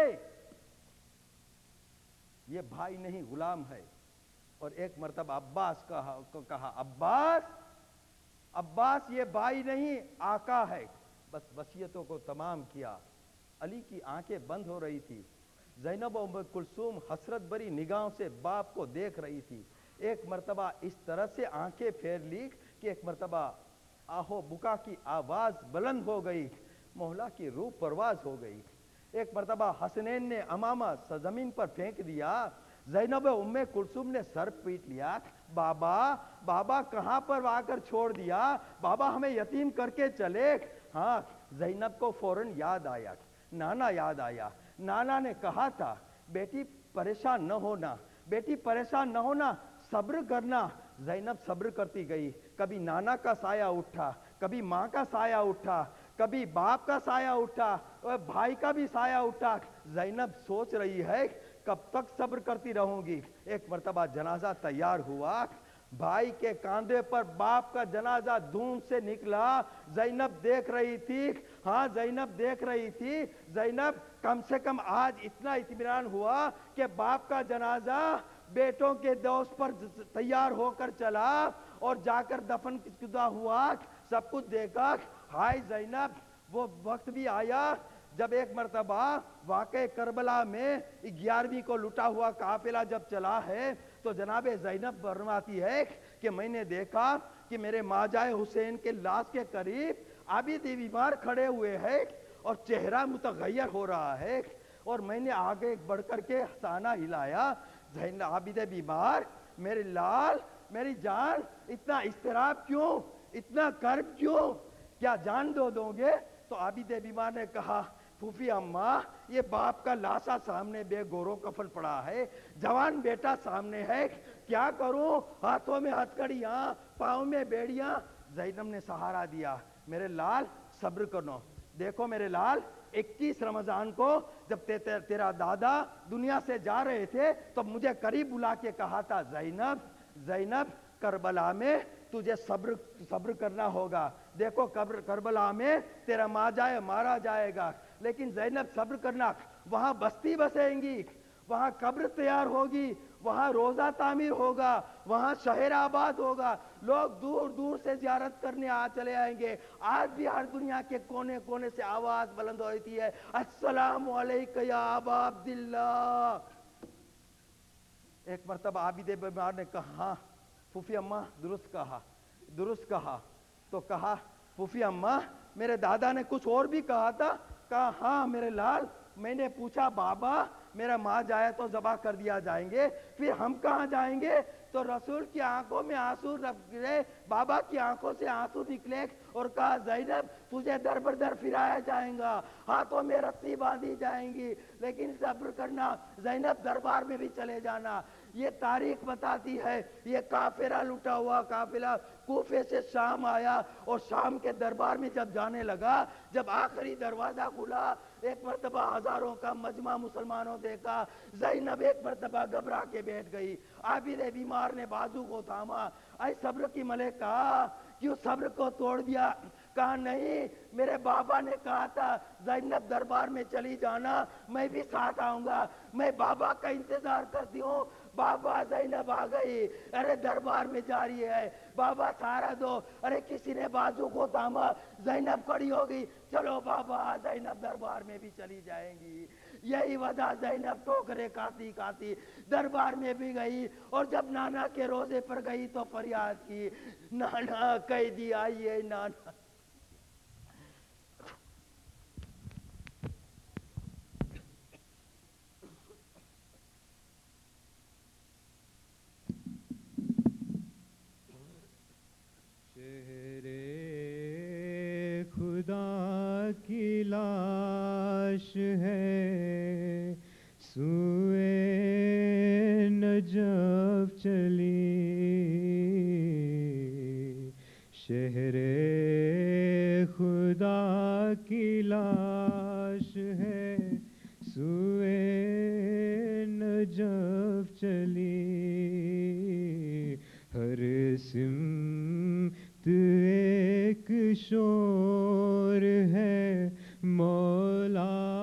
یہ بھائی نہیں غلام ہے۔ اور ایک مرتبہ عباس کو کہا عباس عباس یہ بھائی نہیں آقا ہے۔ بس وصیتوں کو تمام کیا۔ علی کی آنکھیں بند ہو رہی تھی، زینب ام کلثوم حسرت بری نگاہوں سے باپ کو دیکھ رہی تھی۔ ایک مرتبہ اس طرح سے آنکھیں پھیر لی کہ ایک مرتبہ آہو بکا کی آواز بلند ہو گئی، مولا کی روح پرواز ہو گئی۔ ایک مرتبہ حسنین نے امامہ زمین پر پھینک دیا، زینب ام کلثوم نے سر پیٹ لیا، بابا بابا کہاں پر آ کر چھوڑ دیا، بابا ہمیں یتیم کر کے چلے۔ ہاں زینب کو فوراً یاد آیا، نانا یاد آیا۔ نانا نے کہا تھا بیٹی پریشان نہ ہونا، بیٹی پریشان نہ ہونا، صبر کرنا۔ زینب صبر کرتی گئی، کبھی نانا کا سایہ اٹھا، کبھی ماں کا سایہ اٹھا، کبھی باپ کا سایہ اٹھا، اور بھائی کا بھی سایہ اٹھا۔ زینب سوچ رہی ہے کب تک صبر کرتی رہوں گی۔ ایک مرتبہ جنازہ تیار ہوا، بھائی کے کاندھے پر باپ کا جنازہ دھوم سے نکلا، زینب دیکھ رہی تھی، ہاں زینب دیکھ رہی تھی۔ زینب کم سے کم آج اتنا اطمینان ہوا کہ باپ کا جنازہ بیٹوں کے دوست پر تیار ہو کر چلا اور جا کر دفن کدا ہوا، سب کچھ دیکھا۔ ہائے زینب وہ وقت بھی آیا جب ایک مرتبہ واقع کربلا میں گیارہویں کو لٹا ہوا قافلہ جب چلا ہے تو جناب زینب فرماتی ہے کہ میں نے دیکھا کہ میرے ماں جائے حسین کے لاش کے قریب عابد بیمار کھڑے ہوئے ہیں اور چہرہ متغیر ہو رہا ہے، اور میں نے آگے بڑھ کر کے سانہ ہلایا، عابد بیمار میرے لال میری جان اتنا اضطراب کیوں، اتنا کرب کیوں، کیا جان دو دو گے؟ تو عابد بیمار نے کہا پھوپھی اماں یہ باپ کا لاشا سامنے بے گورو کفن پڑا ہے، جوان بیٹا سامنے ہے، کیا کروں، ہاتھوں میں ہتھکڑیاں پاؤں میں بیڑیاں۔ زینب نے سہارا دیا، میرے لال صبر کرو، دیکھو میرے لال اکیس رمضان کو جب تیرا دادا دنیا سے جا رہے تھے تو مجھے قریب بلا کے کہا تھا زینب زینب کربلا میں تجھے صبر صبر کرنا ہوگا، دیکھو کربلا میں تیرا ماں جائے مارا جائے گا، لیکن زینب صبر کرنا، وہاں بستی بسیں گی، وہاں قبر تیار ہوگی، وہاں روزہ تعمیر ہوگا، وہاں شہر آباد ہوگا، لوگ دور دور سے زیارت کرنے آ چلے آئیں گے۔ آج بھی ہر دنیا کے کونے کونے سے آواز بلند ہوتی ہے، السلام علیکم یا ابا عبداللہ۔ ایک مرتبہ عابد بیمار نے کہا پھوپھی اماں درست کہا درست کہا تو کہا پھوپھی اماں میرے دادا نے کچھ اور بھی کہا تھا؟ کہا ہاں میرے لال، میں نے پوچھا بابا میرا ماں جائے تو ذبح کر دیا جائیں گے، پھر ہم کہاں جائیں گے؟ تو رسول کی آنکھوں میں آنسو نکلے، بابا کی آنکھوں سے آنسو نکلے اور کہا زینب تجھے در بر در پھرایا جائیں گا، ہاتھوں میں رسی باندھی جائیں گی، لیکن صبر کرنا، زینب دربار میں بھی چلے جانا۔ یہ تاریخ بتاتی ہے یہ کافرہ لٹا ہوا قافلہ کوفے سے شام آیا اور شام کے دربار میں جب جانے لگا، جب آخری دروازہ کھلا ایک مرتبہ ہزاروں کا مجمع مسلمانوں دیکھا، زینب ایک مرتبہ گھبرا کے بیٹھ گئی، عابد بیمار نے بازو کو تھاما، اے صبر کی ملکہ کیوں صبر کو توڑ دیا؟ کہا نہیں، میرے بابا نے کہا تھا زینب دربار میں چلی جانا، میں بھی ساتھ آؤں گا، میں بابا کا انتظار کرتی ہوں۔ بابا زینب آ گئی، ارے دربار میں جا رہی ہے، بابا سہارا دو، ارے کسی نے بازو کو تھاما، زینب کھڑی ہو گئی، چلو بابا زینب دربار میں بھی چلی جائیں گی۔ یہی وجہ زینب ٹھوکریں کھاتی کھاتی دربار میں بھی گئی، اور جب نانا کے روزے پر گئی تو فریاد کی، نانا قیدی آئیے نانا۔ شہر خدا کی لاش ہے سوئے نجف چلی، شہر خدا کی لاش ہے سوئے نجف چلی، ہر سمت ایک شور ہے مولا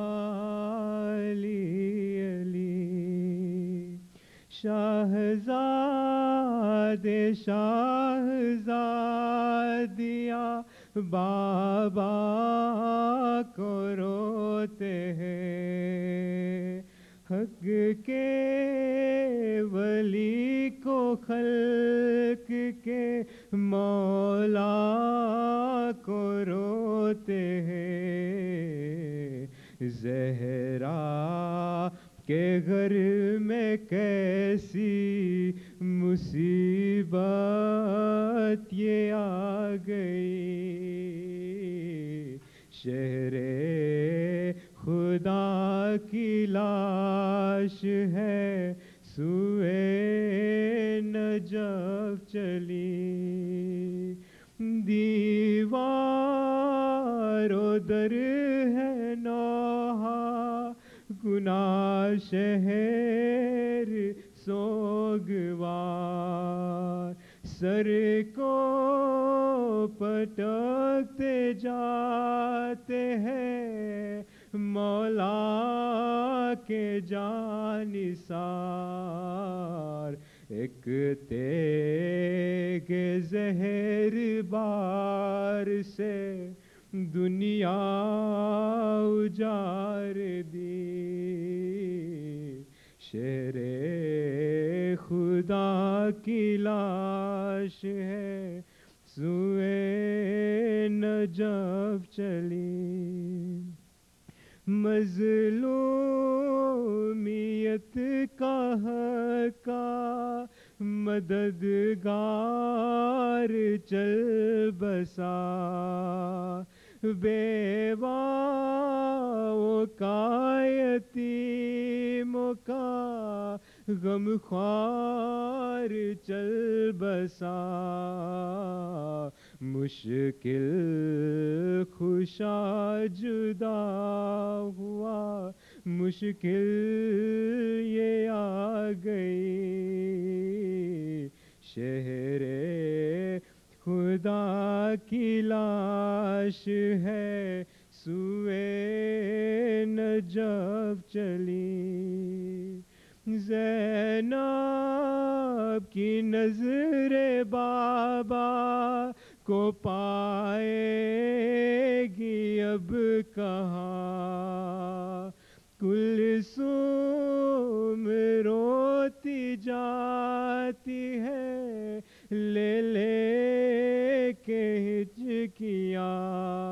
علی علی، شاہزادے شاہزادیاں بابا کو روتے ہیں، حق کے ولی کو خلق کے مولا کو روتے ہیں، زہرا کے گھر میں کیسی مصیبت یہ آ گئی، شہر خدا کی لاش ہے سوئے نجف چلی، دیوار و در ہے نوحہ گناہ شہر سوگوار، سر کو پٹکتے جاتے ہیں مولا کے جانثار، ایک تیغ زہر بار سے دنیا اجار دی، شہر خدا کی لاش ہے سوئے نجف چلی، مظلومیت کا حق کا مددگار چل بسا، بیواؤں کا یتیموں کا غم خوار چل بسا، مشکل خوشا جدا ہوا، مشکل یہ آ گئی، شہر خدا کی لاش ہے سوئے نجف چلی، زینب کی نظر بابا کو پائے گی اب کہاں، کلثوم روتی جاتی ہے لے لے کے ہچکیاں،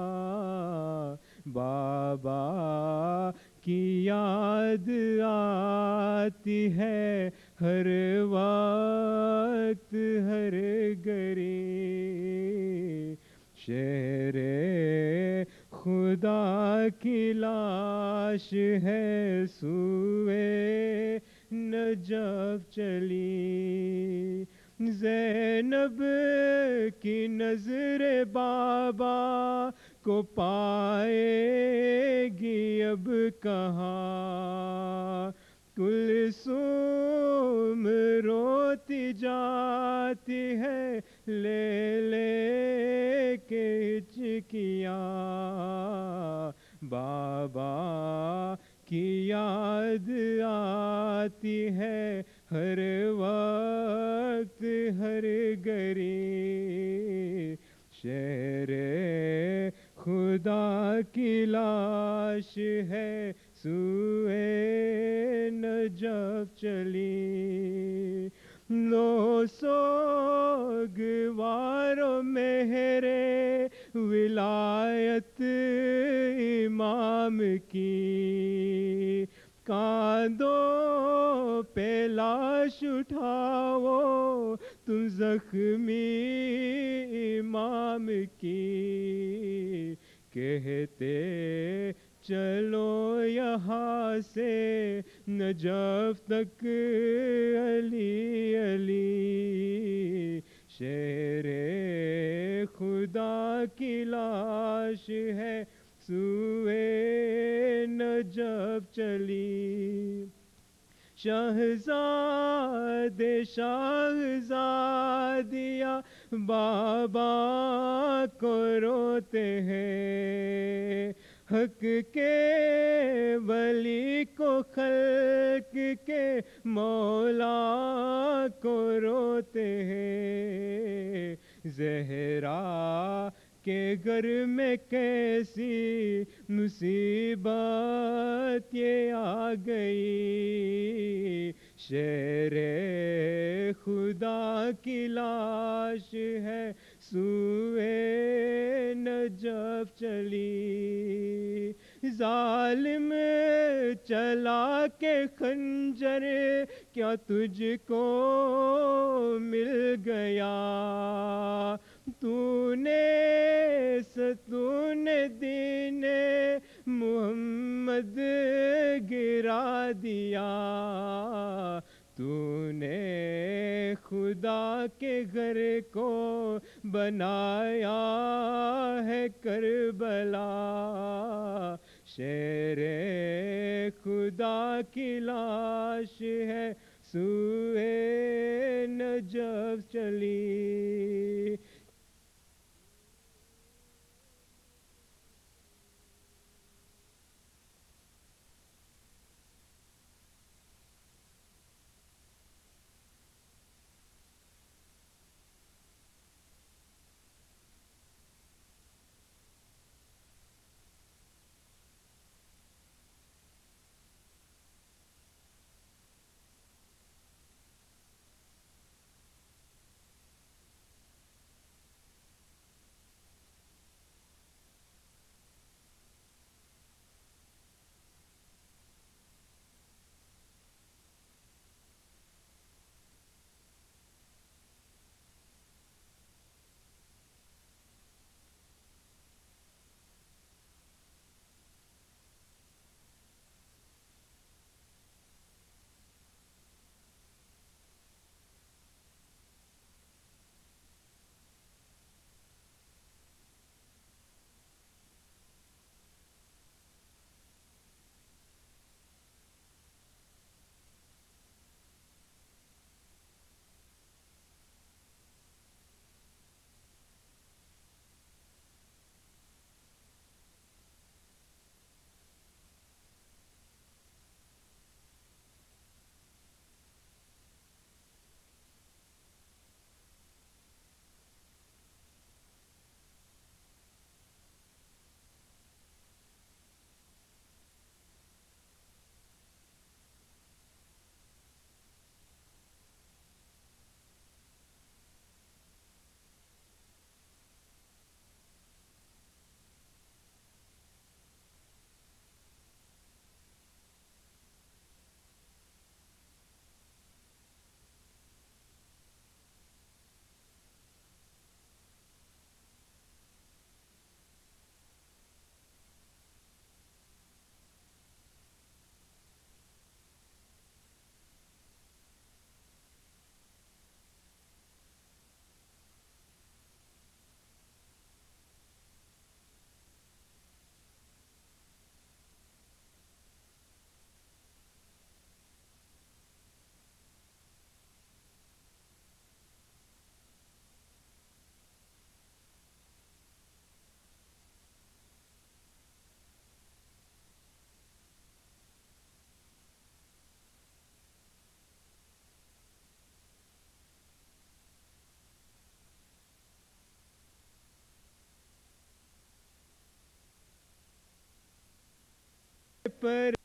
بابا کی یاد آتی ہے ہر وقت ہر گھڑی، شہر خدا کی لاش ہے سوئے نجف چلی، زینب کی نظر بابا کو پائے گی اب کہاں، کلثوم روتی جاتی ہے لے لے کے ہچکیاں، بابا کی یاد آتی ہے ہر وقت ہر گھڑی، شہر خدا کی لاش ہے سوئے نجف چلی، نو سوگوارو مہرے ولایت امام کی، کاندو پہ لاش اٹھاؤ تم زخمی امام کی، کہتے چلو یہاں سے نجف تک علی علی، شہر خدا کی لاش ہے سوئے نجف چلی، شہزادے شہزادیاں بابا کو روتے ہیں، حق کے ولی کو خلق کے مولا کو روتے ہیں، زہرا کے گھر میں کیسی مصیبت یہ آ گئی، شہر خدا کی لاش ہے سوئے نجف چلی، ظالم چلا کے خنجر کیا تجھ کو مل گیا، تو نے ستون دین محمد گرا دیا، تو نے خدا کے گھر کو بنایا ہے کربلا، شہر خدا کی لاش ہے سوئے نجف چلی، پر